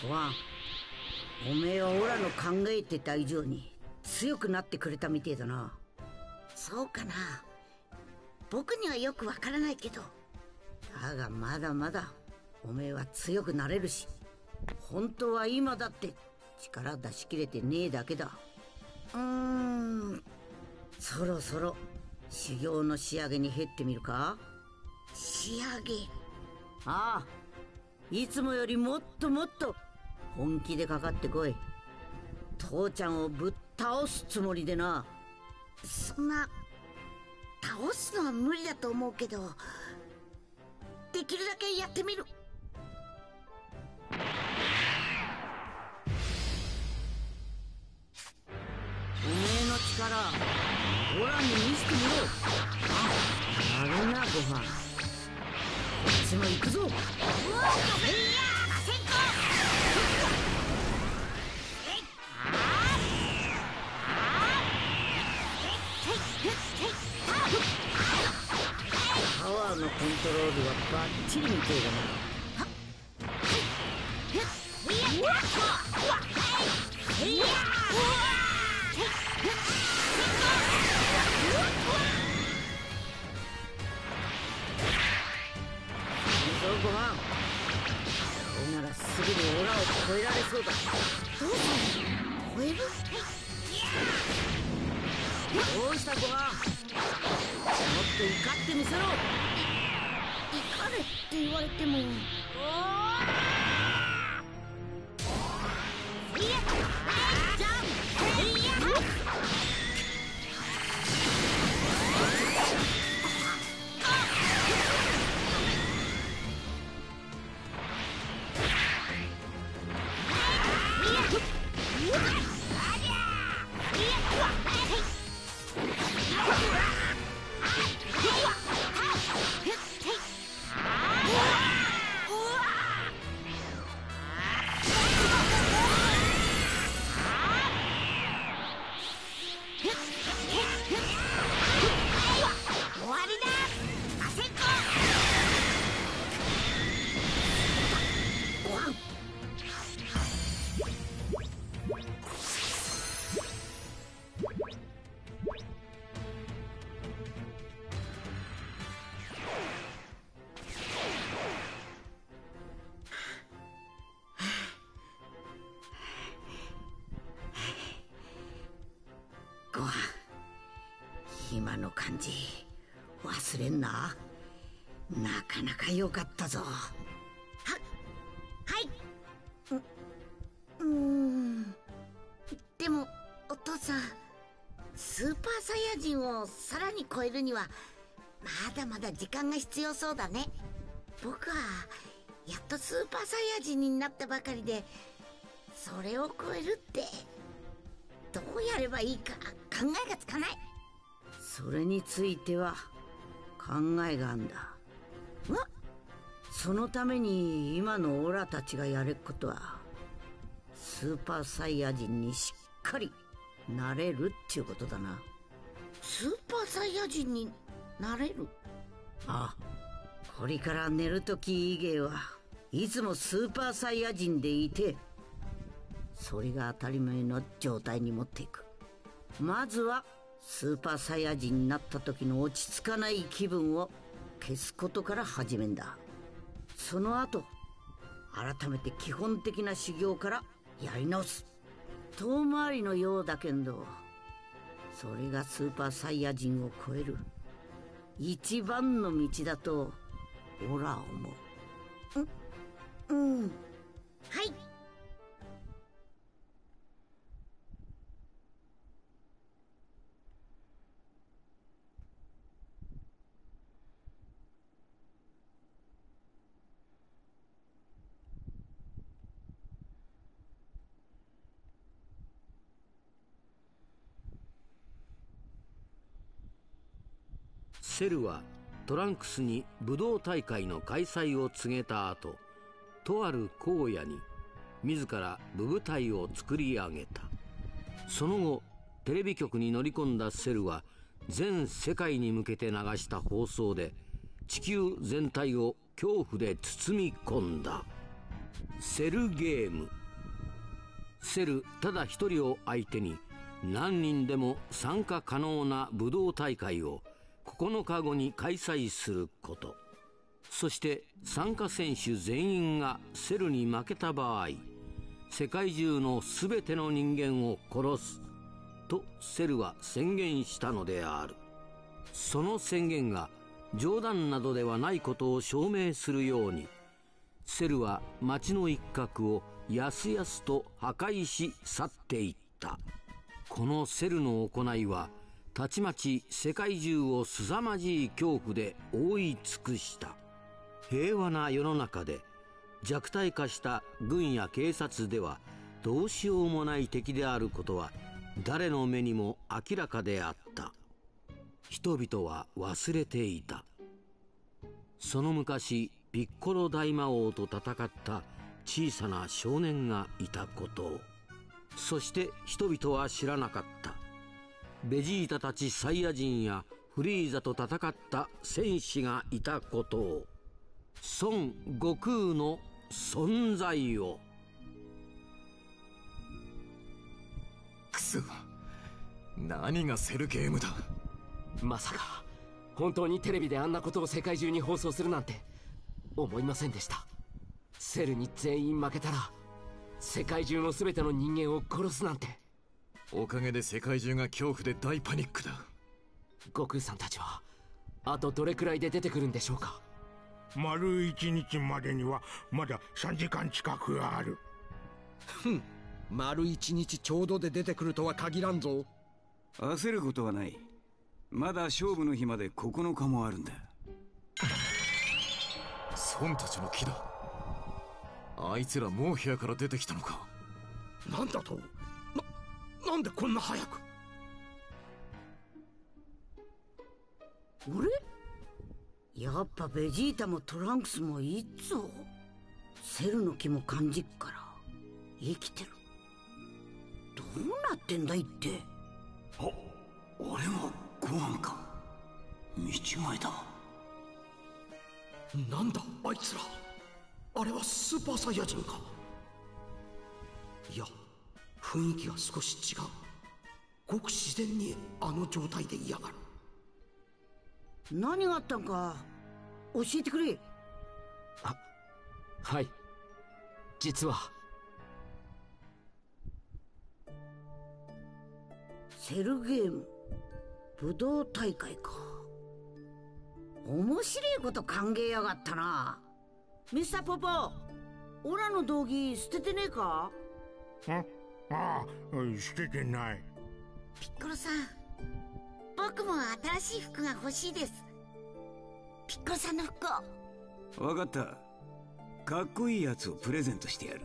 ごはん、おめえはオラの考えてた以上に強くなってくれたみてえだな。そうかな、僕にはよくわからないけど、だがまだまだおめえは強くなれるし、本当は今だって力出し切れてねえだけだ。うーん、そろそろ修行の仕上げに入ってみるか。仕上げ？ああ、いつもよりもっともっと本気でかかってこい。父ちゃんをぶっ倒すつもりでな。そんな倒すのは無理だと思うけど、できるだけやってみる。おめえの力オラに見せてみろ。あ、あれな、ごはん、こっちも行くぞ。うわっ、いやー、先行。パワーのコントロールはバッチリみてえだな。ごはん、これならすぐにオラを超えられそうだ。どうする？超える？どうしたごはん、もっと怒ってみせろ。怒れって言われても。今の感じ忘れんな。なかなか良かったぞ。ははい。ううーん、でもお父さん、スーパーサイヤ人をさらに超えるにはまだまだ時間が必要そうだね。僕はやっとスーパーサイヤ人になったばかりで、それを超えるってどうやればいいか考えがつかない。それについては考えがあんだ。わ、そのために今のオラたちがやれっことは、スーパーサイヤ人にしっかりなれるっていうことだな。スーパーサイヤ人になれる？ああ、これから寝るとき以外はいつもスーパーサイヤ人でいて、それが当たり前の状態に持っていく。まずはスーパーサイヤ人になった時の落ち着かない気分を消すことから始めんだ。その後改めて基本的な修行からやり直す。遠回りのようだけど、それがスーパーサイヤ人を超える一番の道だとオラは思う。う、うん、はい。 セルはトランクスに武道大会の開催を告げた後、とある荒野に自ら武部隊を作り上げた。その後テレビ局に乗り込んだセルは、全世界に向けて流した放送で地球全体を恐怖で包み込んだ。 セルゲーム。セルただ一人を相手に何人でも参加可能な武道大会をここのかごに開催すること。そして参加選手全員がセルに負けた場合、世界中の全ての人間を殺すとセルは宣言したのである。その宣言が冗談などではないことを証明するように、セルは町の一角をやすやすと破壊し去っていった。このセルの行いはたちまち世界中を凄まじい恐怖で覆い尽くした。平和な世の中で弱体化した軍や警察ではどうしようもない敵であることは誰の目にも明らかであった。人々は忘れていた。その昔ピッコロ大魔王と戦った小さな少年がいたことを。そして人々は知らなかった。ベジータたちサイヤ人やフリーザと戦った戦士がいたことを。孫悟空の存在を。 くそ、何がセルゲームだ。 まさか本当にテレビであんなことを世界中に放送するなんて思いませんでした。セルに全員負けたら世界中の全ての人間を殺すなんて。 おかげで世界中が恐怖で大パニックだ。 悟空さんたちはあとどれくらいで出てくるんでしょうか。 丸一日までにはまださんじかん近くある。 ふん、丸一日ちょうどで出てくるとは限らんぞ。 焦ることはない。まだ勝負の日までここのかもあるんだ。 孫たちの木だ。あいつらもう部屋から出てきたのか。 なんだと。な、なんでこんな早く。 あれ、やっぱベジータもトランクスもいいっぞ。セルの気も感じっから生きてる。どうなってんだいって。 あ、俺もご飯か。見違えた。 なんだあいつら。あれはスーパーサイヤ人か。いや、雰囲気が少し違う。ごく自然にあの状態でいやがる。 何があったんか教えてくれ。 は、はい。実はセルゲーム武道大会か。面白いこと考えやがったな。ミスターポポ、オラの道着捨ててねえか。 ああ、捨ててない。 ピッコロさん、僕も新しい服が欲しいです。ピッコロさんの服を。 分かった。かっこいいやつをプレゼントしてやる。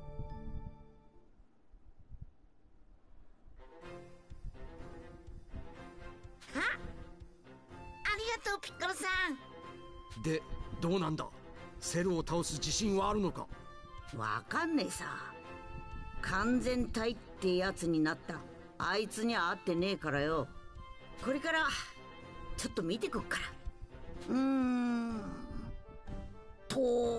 あ、ありがとうピッコロさん。 で、どうなんだ。セルを倒す自信はあるのか。 わかんねえさ。完全体ってやつになったあいつには会ってねえからよ。これからちょっと見てこっから。うーんと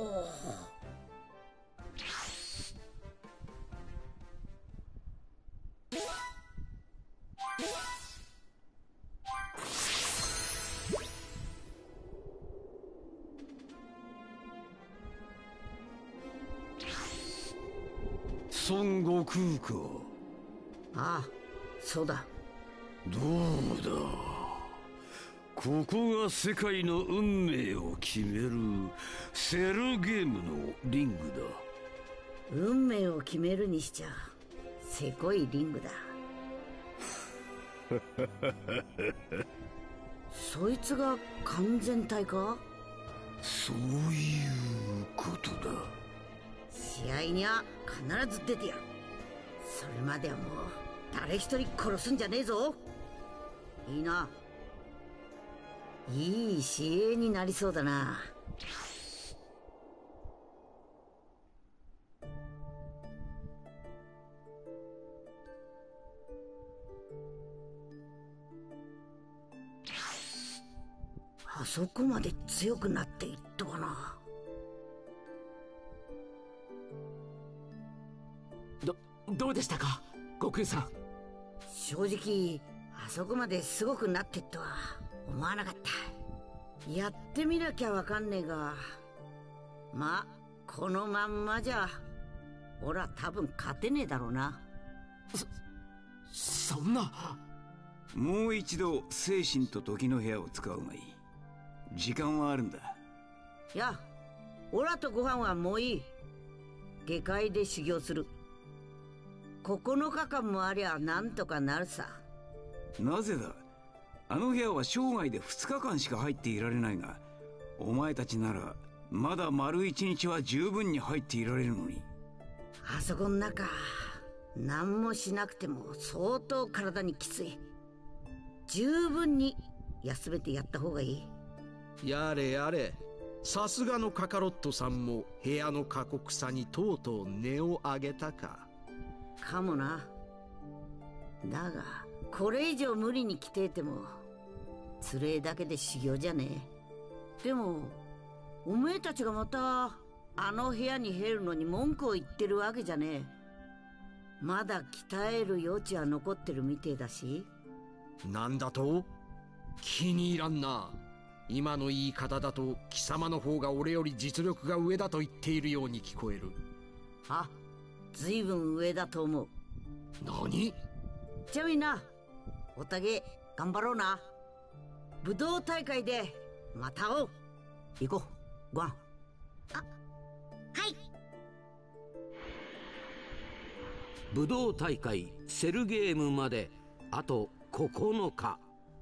孫悟空か。 ああ、そうだ。 どうだ、ここが世界の運命を決めるセルゲームのリングだ。 運命を決めるにしちゃせこいリングだ。そいつが完全体か。 そういうことだ。 試合には必ず出てやる。それまではもう誰一人殺すんじゃねえぞ。いいな。いい試合になりそうだな。あそこまで強くなっていったかな。 どどうでしたか悟空さん。 正直あそこまですごくなってとは思わなかった。やってみなきゃわかんねえが、まあこのまんまじゃ俺は多分勝てねえだろうな。 そそんな。 もう一度精神と時の部屋を使うがいい。時間はあるんだ。 いや、オラとご飯はもういい。下界で修行する。ここのかかんもありゃなんとかなるさ。 なぜだ。あの部屋は生涯でふつかかんしか入っていられないが、お前たちならまだ丸一日は十分に入っていられるのに。 あそこの中何もしなくても相当体にきつい。十分に休めてやった方がいい。 やれやれ、さすがのカカロットさんも部屋の過酷さにとうとう音を上げたか。 かもな。だがこれ以上無理に来ていてもつれえだけで修行じゃねえ。でもおめえたちがまたあの部屋に入るのに文句を言ってるわけじゃねえ。まだ鍛える余地は残ってるみてえだし。 なんだと？気に入らんな。今の言い方だと貴様の方が俺より実力が上だと言っているように聞こえる。 あ、ずいぶん上だと思う。 何？ じゃあみんなおたげ頑張ろうな。武道大会でまた会おう。行こうご飯。 あ、はい。 武道大会セルゲームまであとここのか。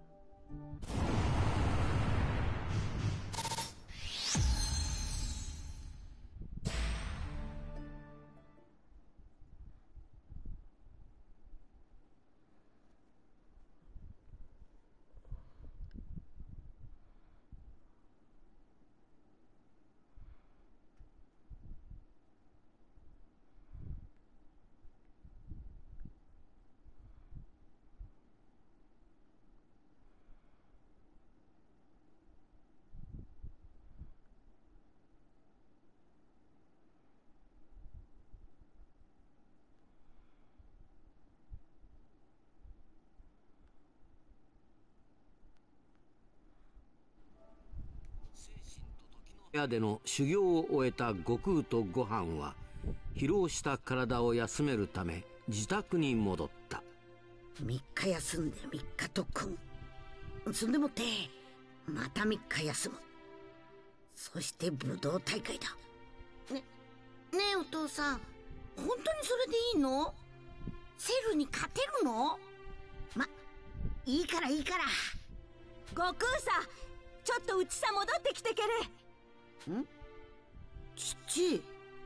部屋での修行を終えた悟空とご飯は疲労した体を休めるため自宅に戻った。 みっか休んでみっか特訓。そんでもってまたみっか休む。そして武道大会だ。 ね、ねえお父さん、本当にそれでいいの？セルに勝てるの？ま、いいからいいから。 悟空さ、ちょっとうちさ戻ってきてけれ。 ん？父。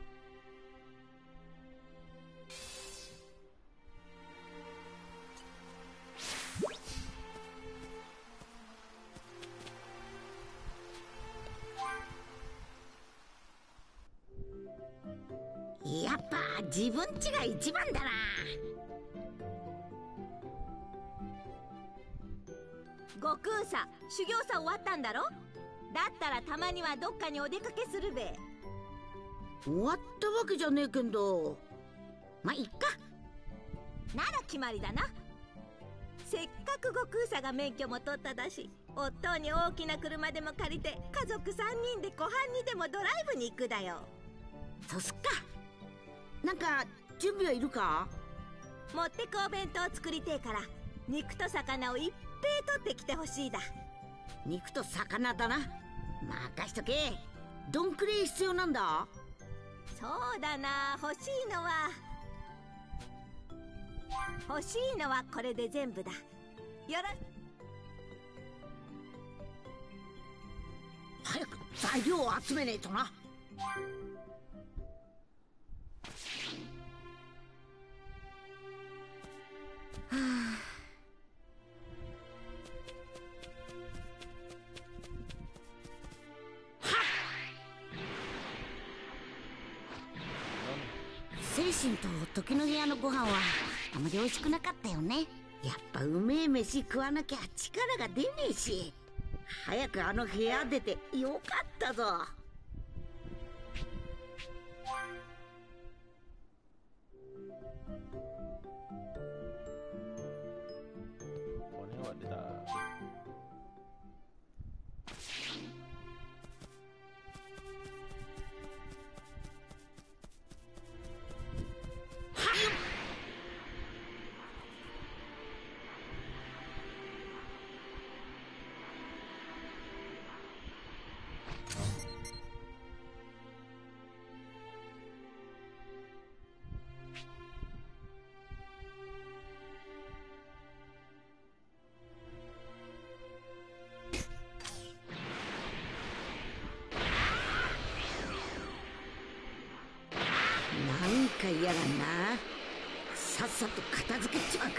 やっぱ自分家が一番だな。 悟空さ、修行さ終わったんだろ？だったらたまにはどっかにお出かけするべ。 終わったわけじゃねえけど、まあいっか。 なら決まりだな。せっかく悟空さが免許も取っただし、夫に大きな車でも借りて家族さんにんで湖畔にでもドライブに行くだよ。 そうすっか。なんか準備はいるか？ 持ってくお弁当作りてえから、肉と魚をいっぺい取ってきてほしいだ。 肉と魚だな。任しとけ。どんくらい必要なんだ？ そうだな、欲しいのは欲しいのはこれで全部だ。よろ早く材料を集めねえとな。はあ、 精神と時の部屋のご飯はあまり美味しくなかったよね。 やっぱうめえ飯食わなきゃ力が出ねえし。早くあの部屋出てよかったぞ。 Tengok dia tak. なんか嫌だな。さっさと片付けちまうか。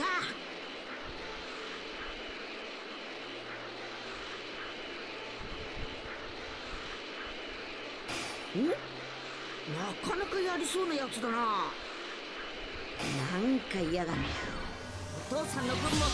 ん？なかなかやりそうなやつだな。なんか嫌だな。お父さんの分も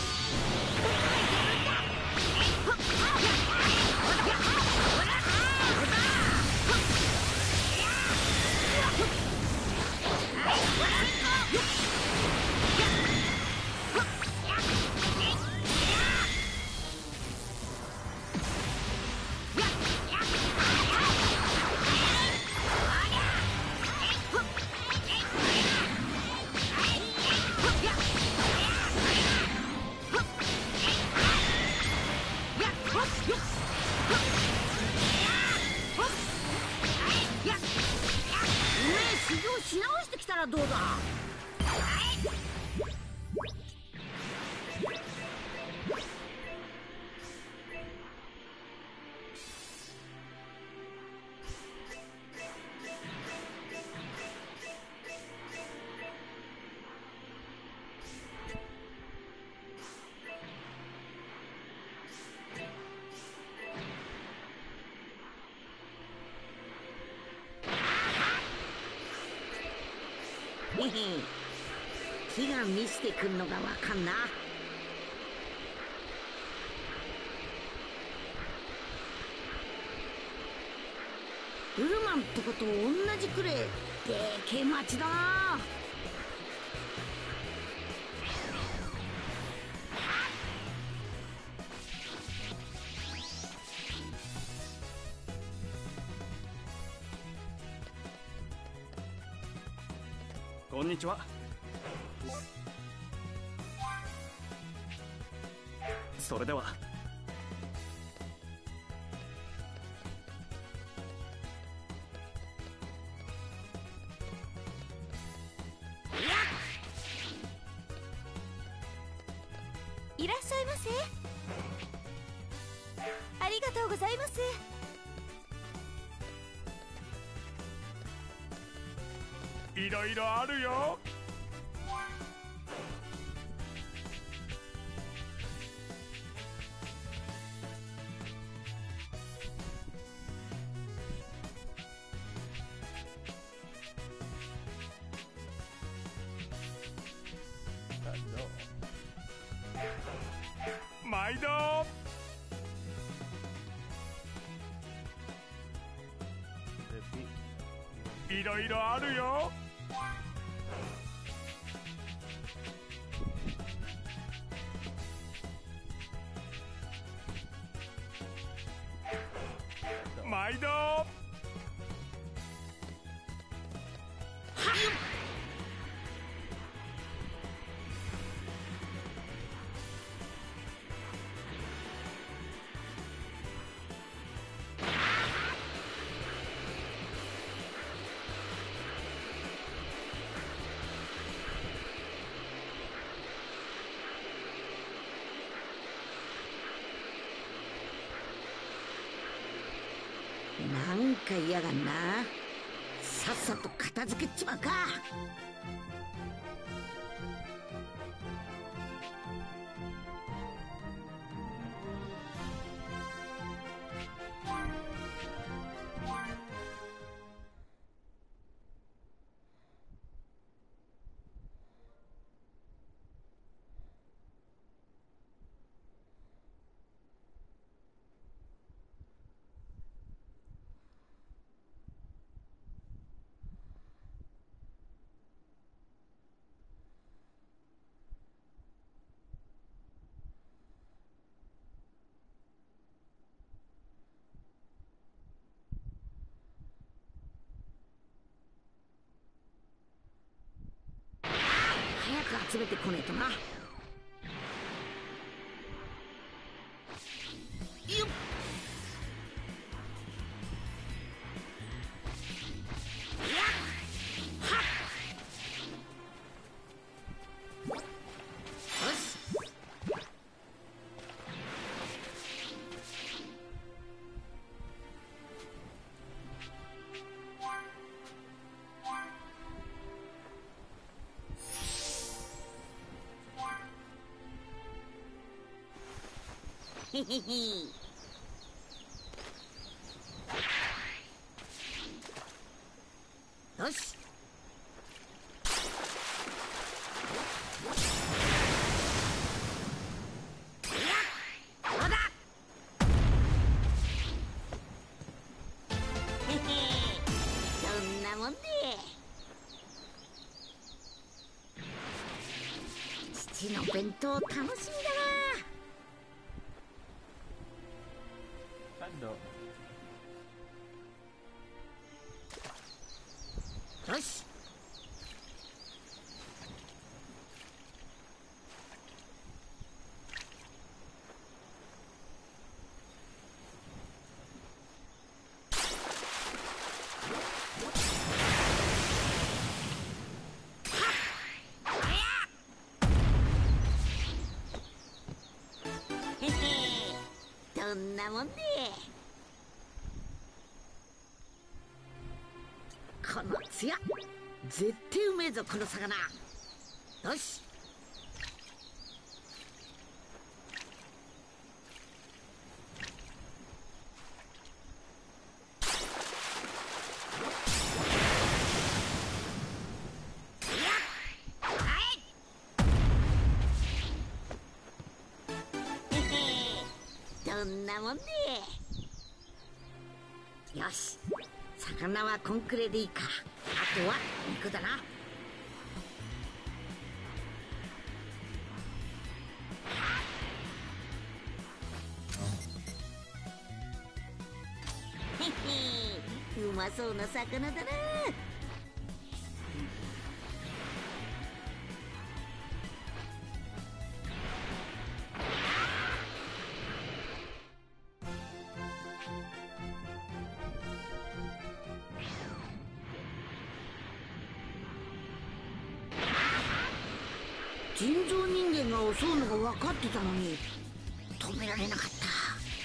し直してきたらどうだ。木が見せてくんのがわかんな。ウルマンとこと同じくれでけえ町だな。 こんにちは。それでは。 いらっしゃいませ。ありがとうございます。 いろいろあるよ。毎度。いろいろあるよ。毎度。 なんか嫌がんな。さっさと片付けちまうか。 集めてこねえとな。よっ。へへへ。よし。どうだ。へへ。そんなもんで。父の弁当楽しみだな。よし。へへ、どんなもんで。このツヤ絶対うめえぞこの魚。よし。どんなもんで。よし、魚はこんくれでいいか。あとは肉だな。へへ、うまそうな魚だな。人造人間が襲うのが分かってたのに止められなかった。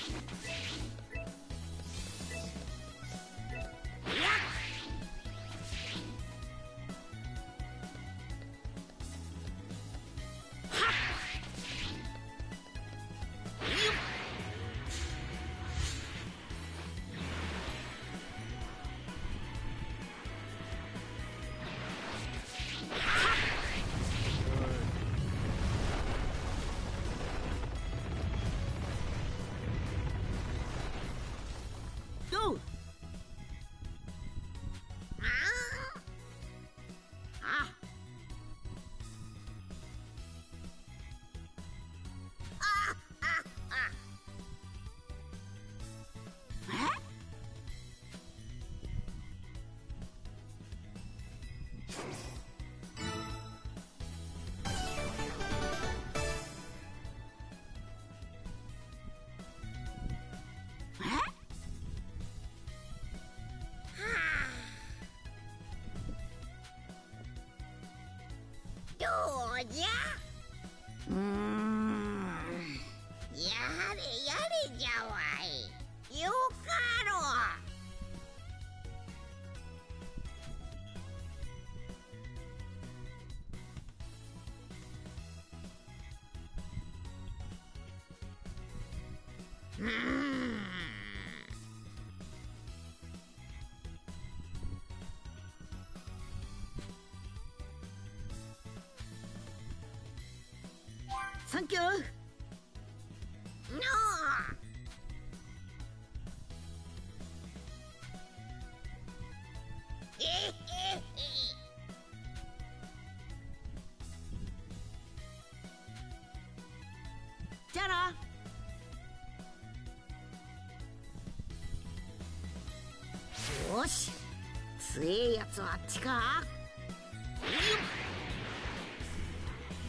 どうじゃ。うーん、やれやれじゃわい。よかろう。うーん。サンキュー。のー。えへへ。じゃあな。よし、強えやつはあっちか。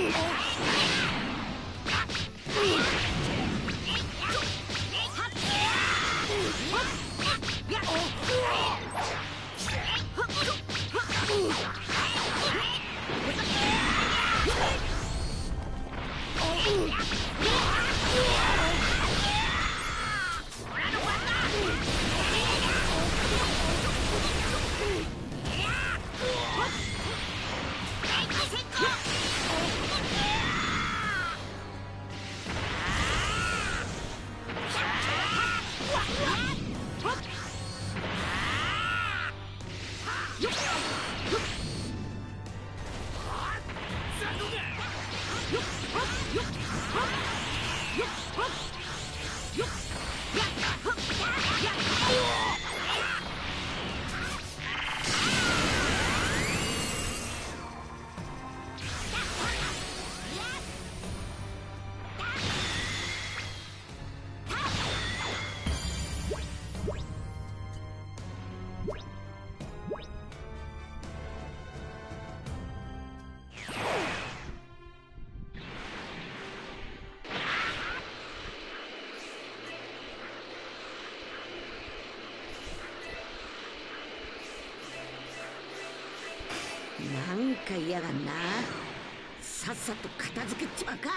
なんか嫌がんな。さっさと片付けちまうか。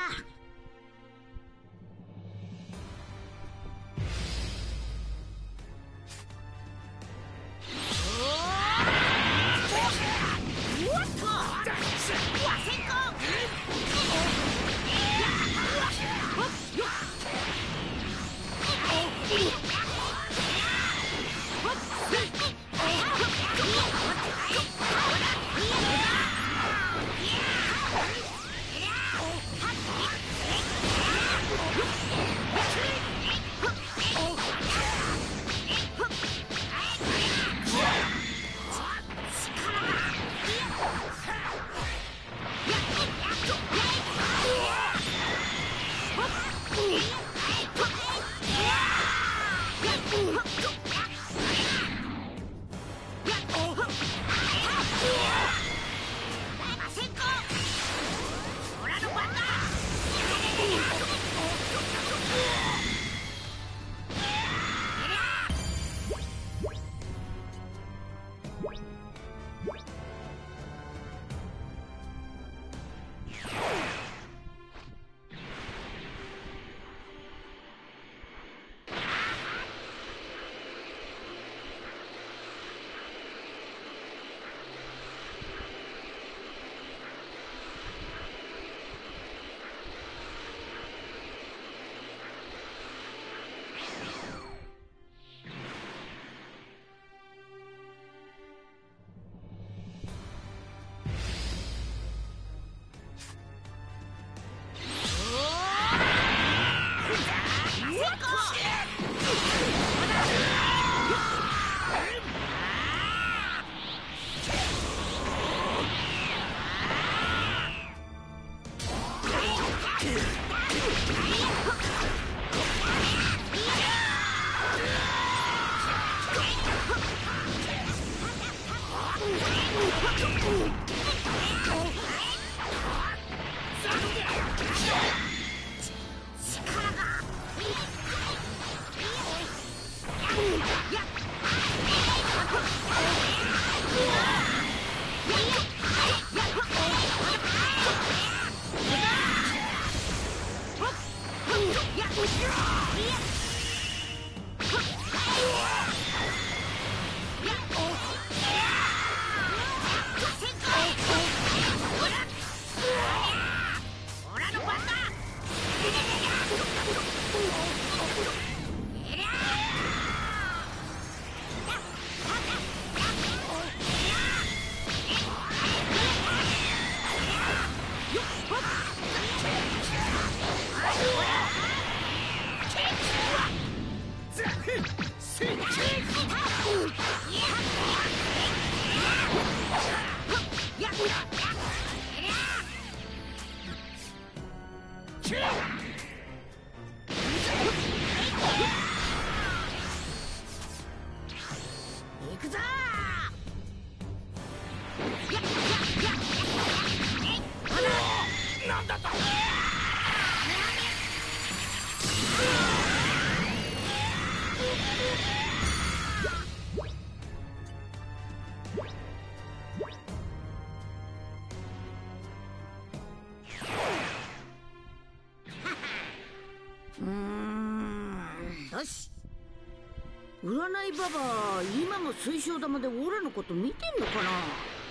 なんうーん、よし。占いババ、今も水晶玉でオラのこと見てんのかな。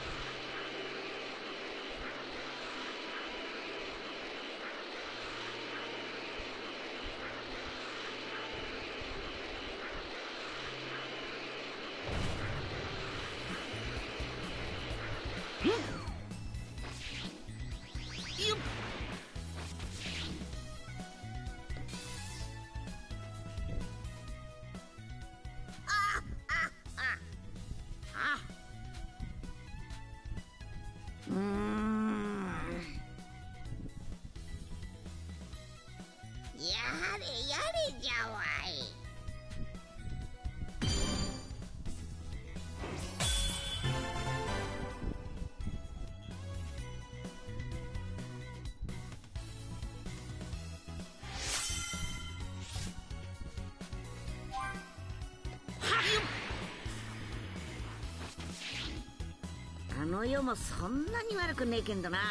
うーん、やれやれじゃわい。あの世もそんなに悪くねえけんどな。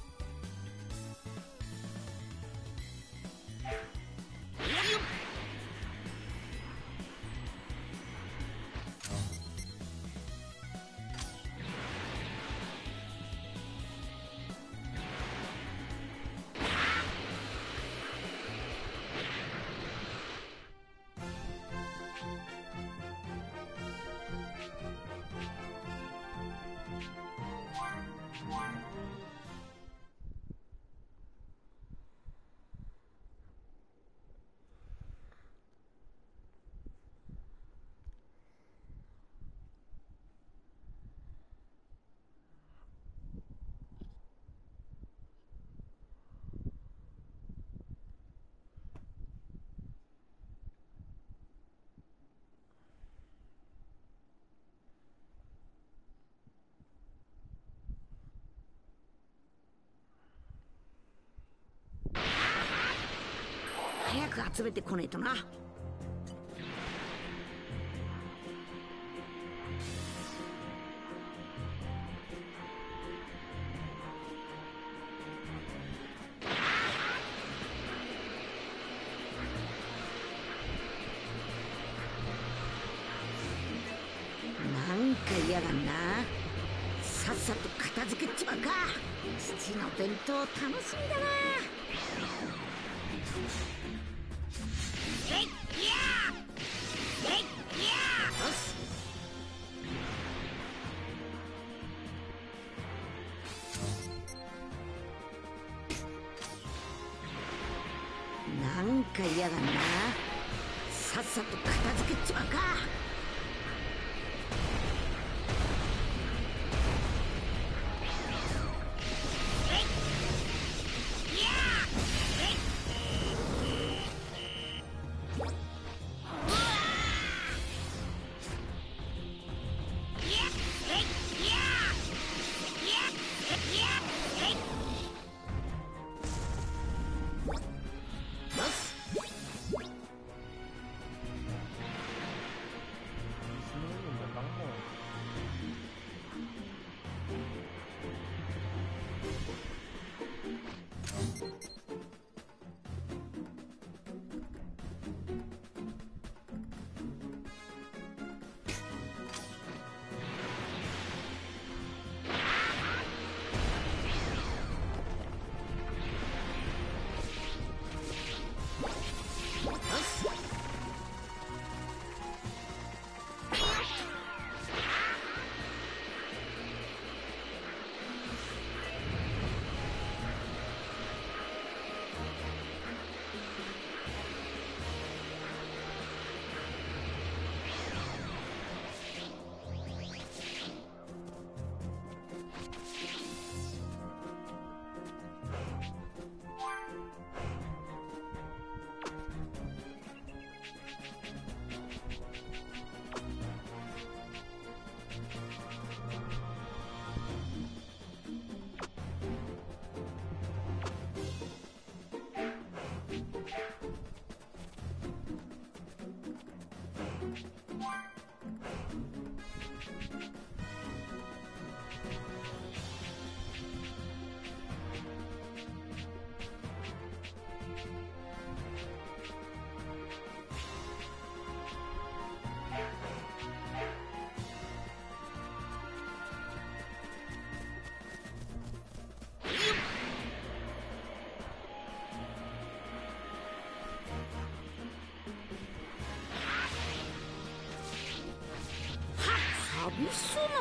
早く集めてこねえとな。なんか嫌がんな。さっさと片付けちまうか。父の弁当楽しみだな。えい、いやー、えい、いやー、よし。なんか嫌だな。さっさと片付けちまうか。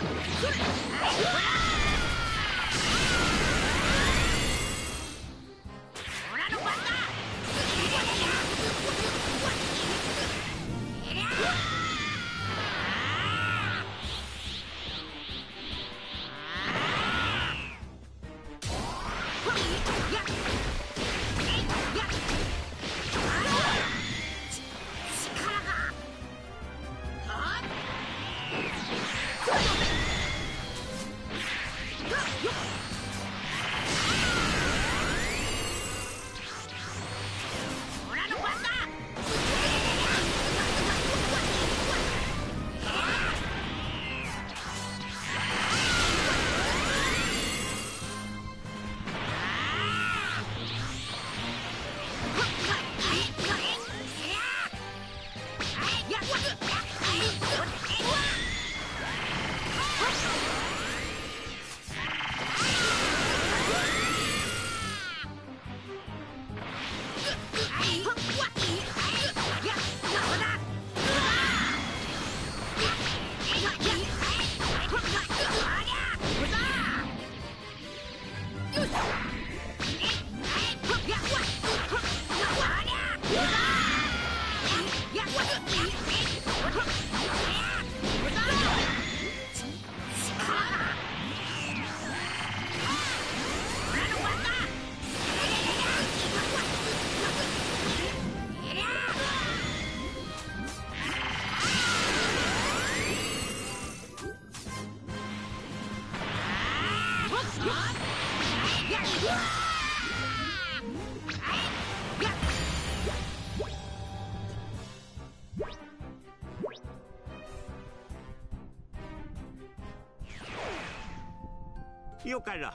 よから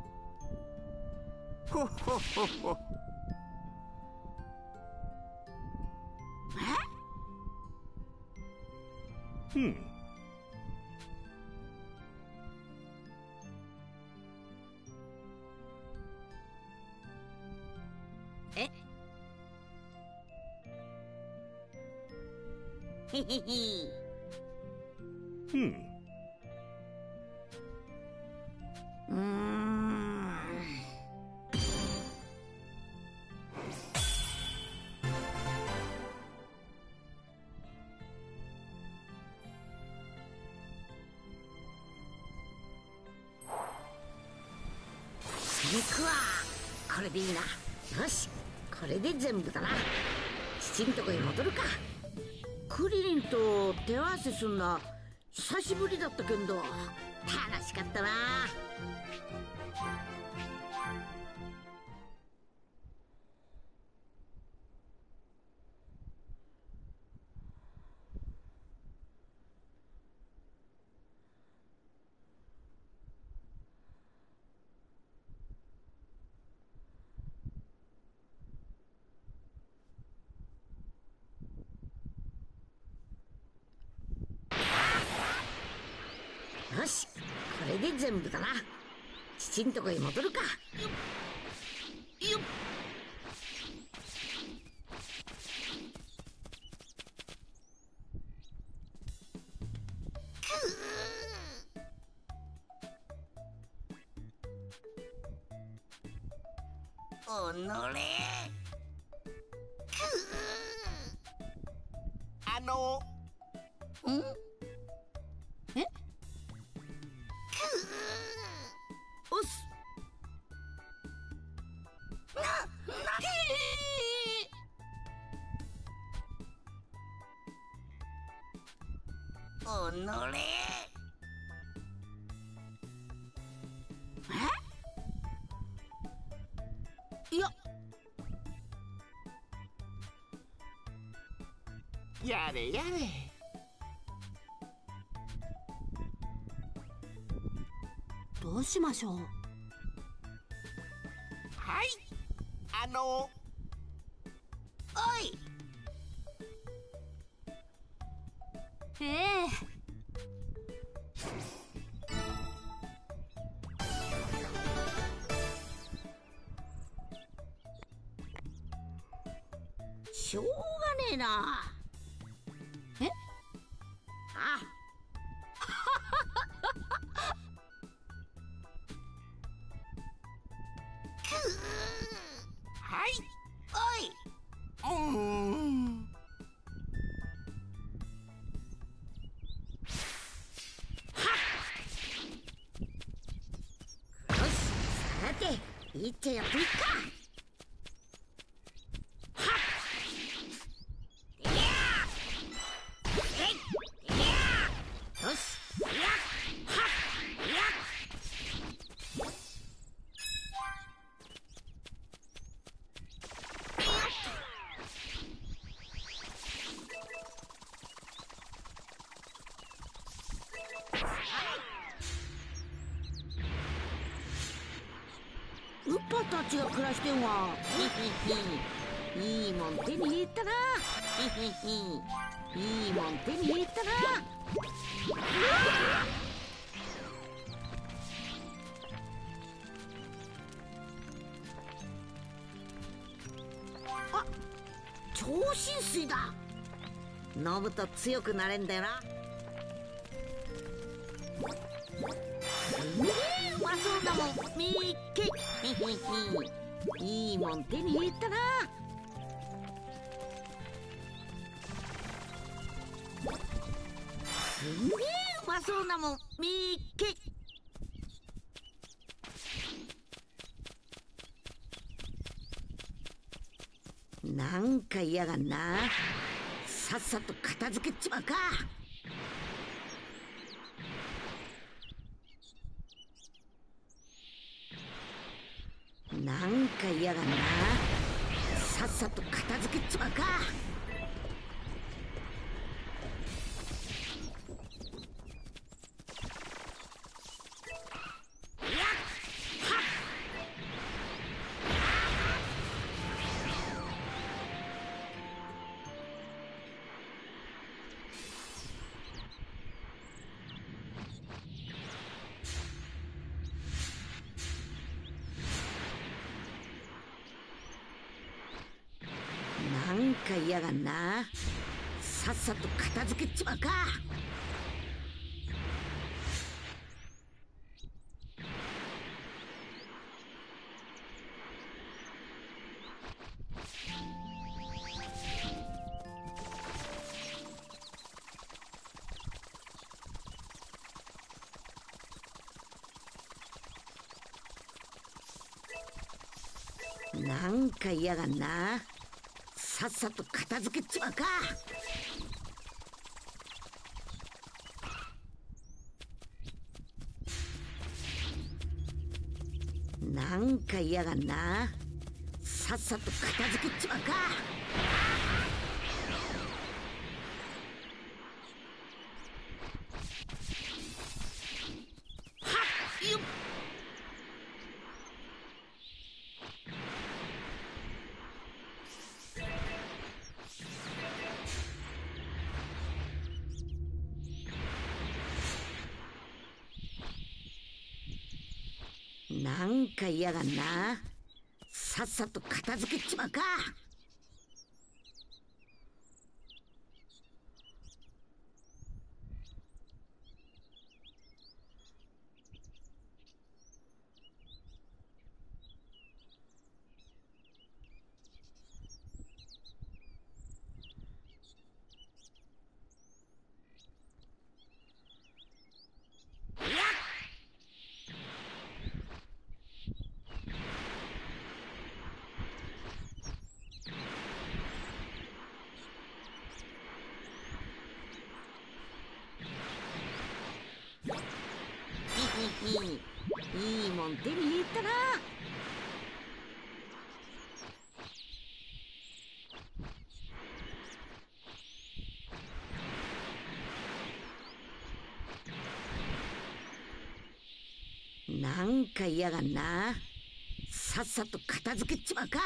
ほっほっほっほ。え？うん。 え？へへへ。 うん。 うーん。行くわ。これでいいな。よし、これで全部だな。父んとこへ戻るか。クリリンと手合わせすんな久しぶりだったけど楽しかったな。よし、これで全部だな。父んとこへ戻るか。よっよっ。おのれ。 あのんえおっす。 な、な、 おのれ。え？いや。 やれやれ。 どうしましょう。 はい、あのおい。 ええ。しょうがねえな。え？あいっちゃやってみっか。はっいやえいいやよしいやはっいやウッパたちが暮らしてんわ。ひひひいいもん手に入れたな。ひひひいいもん手に入れたな。あ、超浸水だ。飲むと強くなれんだよな。ねえ、うまそうだもん。みっけひひひいいもん手に入れたな。すんげえうまそうだもん。みっけなんか嫌がんな。さっさと片付けちまうか。なんか嫌がんな。さっさと片付けちまうか。なんか嫌がんな。さっさと片付けちまうか。なんか嫌がんな。さっさと片付けちまうか。なんか嫌がんな。さっさと片付けちまうか。はっよっ。なんか嫌がんな。さっさと片付けちまうか。いいもん手に入れたな。なんか嫌がんな。さっさと片付けちまうか。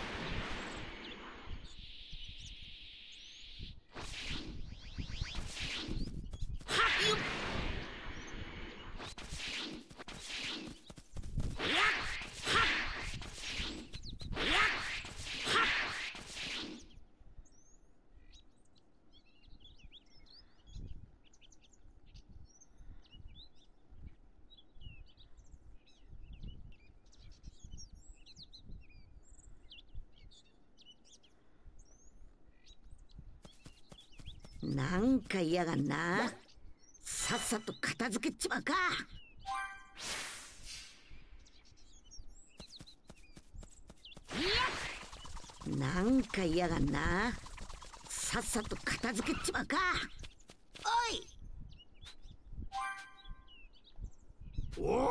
なんか嫌がんな。さっさと片付けちまうか。 なんか嫌がんな。さっさと片付けちまうか。おい。おお。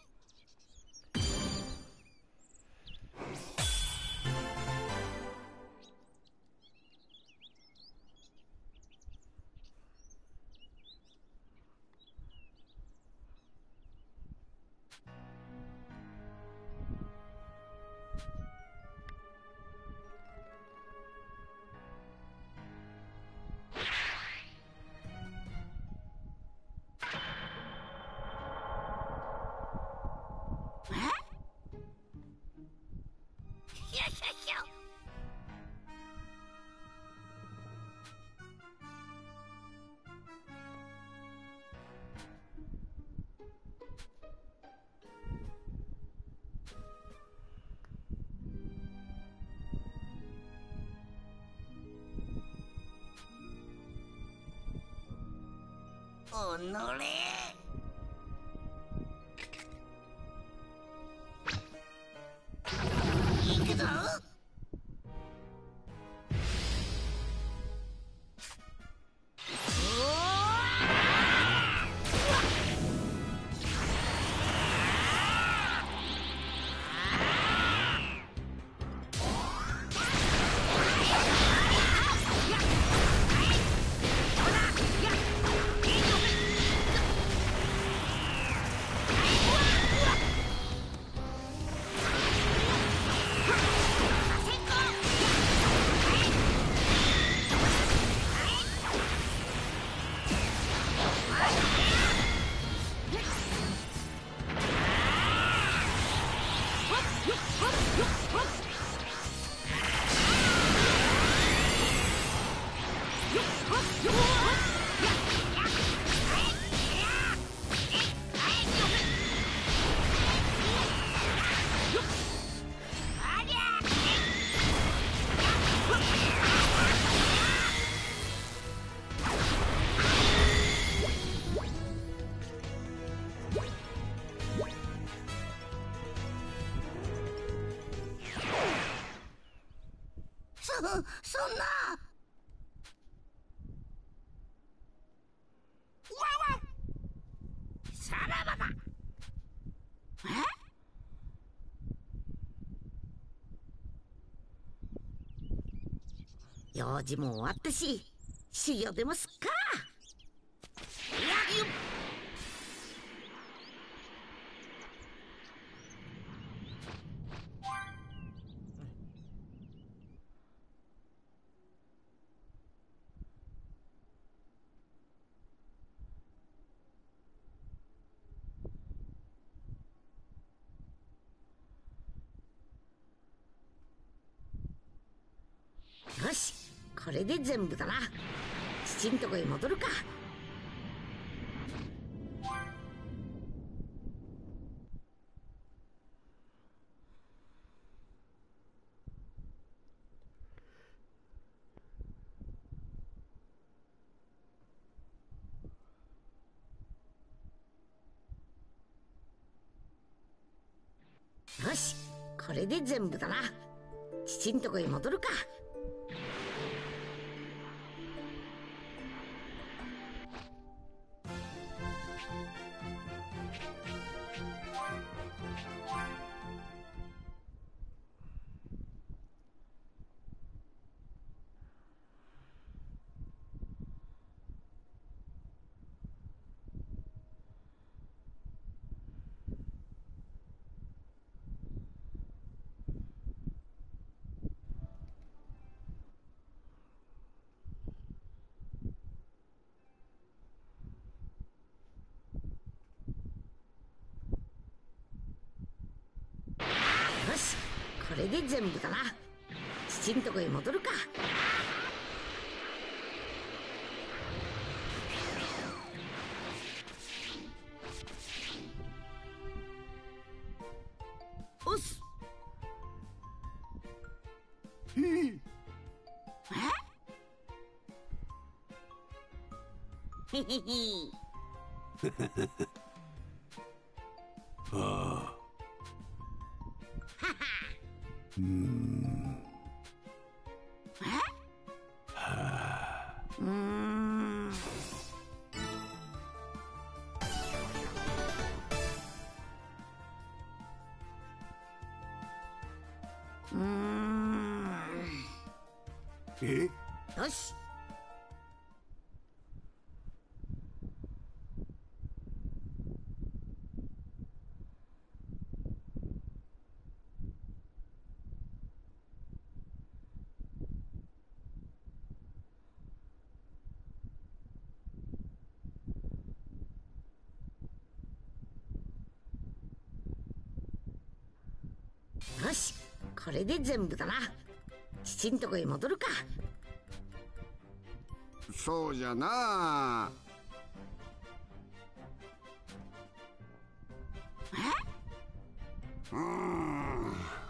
おのれ。行くぞ。そ、そんな。わわ。さらばだ。え？用事も終わったし、修行でもすっか。やぎゅっ。よし、これで全部だな。父んとこへ戻るか。よし、これで全部だな。父んとこへ戻るか。よし、これで全部だな。父んとこへ戻るか。おっす。うん。え？へへへ。 ああ。うーん。 え？ よし。よし、これで全部だな。父んとこへ戻るか。 そうじゃな。 え？ うーん。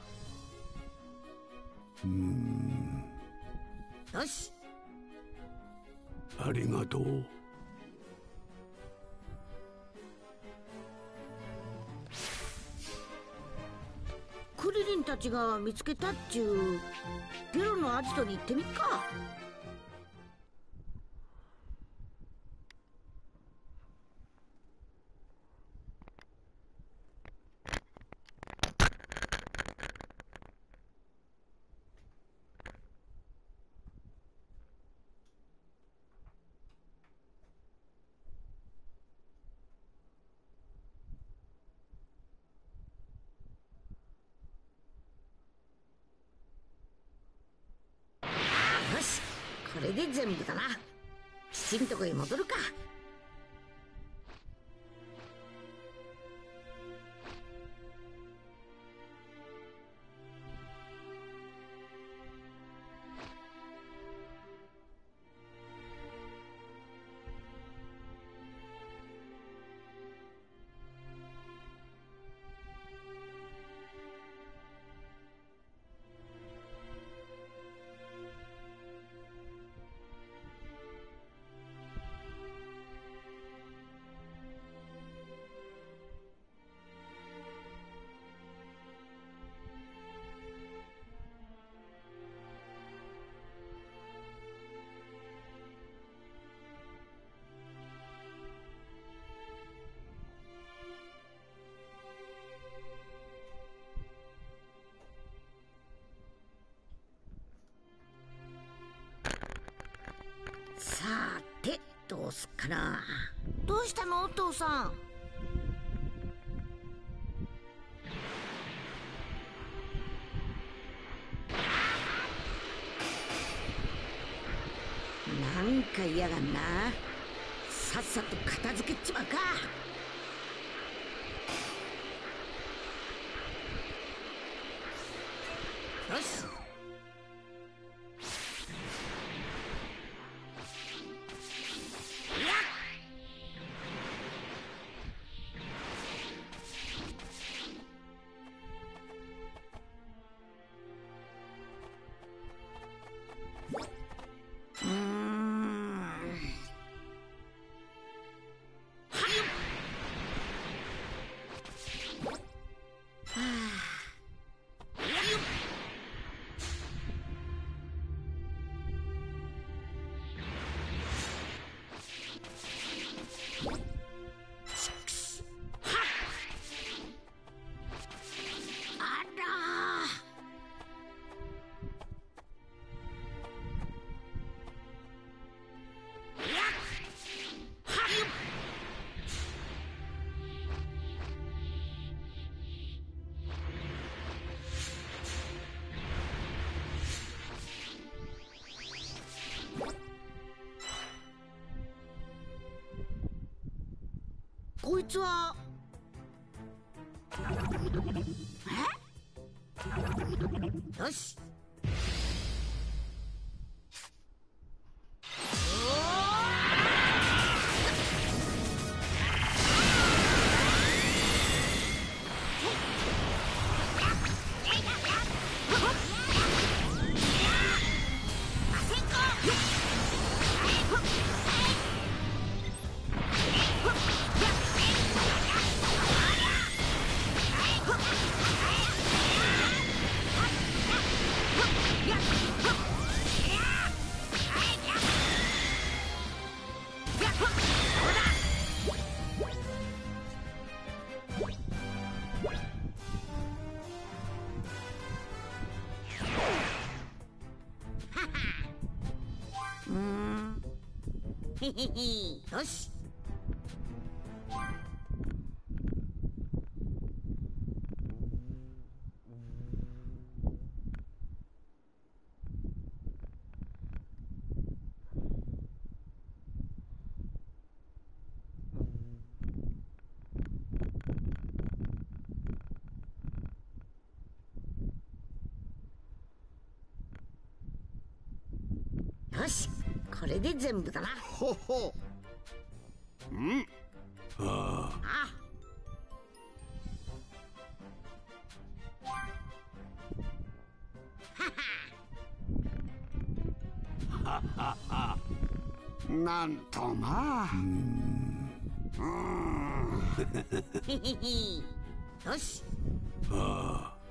うーん。 よし。 ありがとう。 クリリンたちが見つけたっちゅうゲロのアジトに行ってみっか。よし、これで全部だな。父んとこへ戻るか。さてどうすっかな。どうしたのお父さん。なんか嫌がんな。さっさと片付けちまうか。よし。うーん。はあ。こいつはえ？よし。 へへへ。よし。よし、これで全部だな。 ほほ。うん。 ああ。 ははは。なんとまあ。うん。 へへへ。よし。 ああ。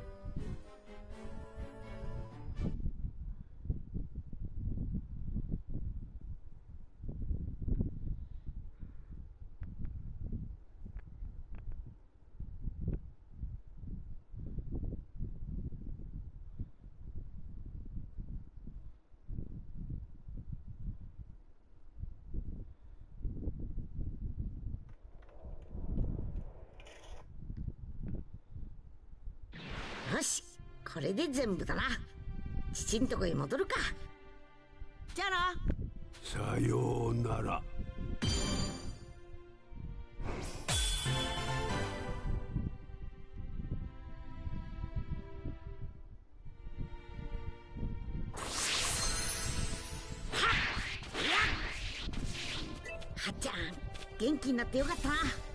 よし、これで全部だな。父んとこへ戻るか。じゃあな。 さようなら。 はっちゃん、元気になってよかったな。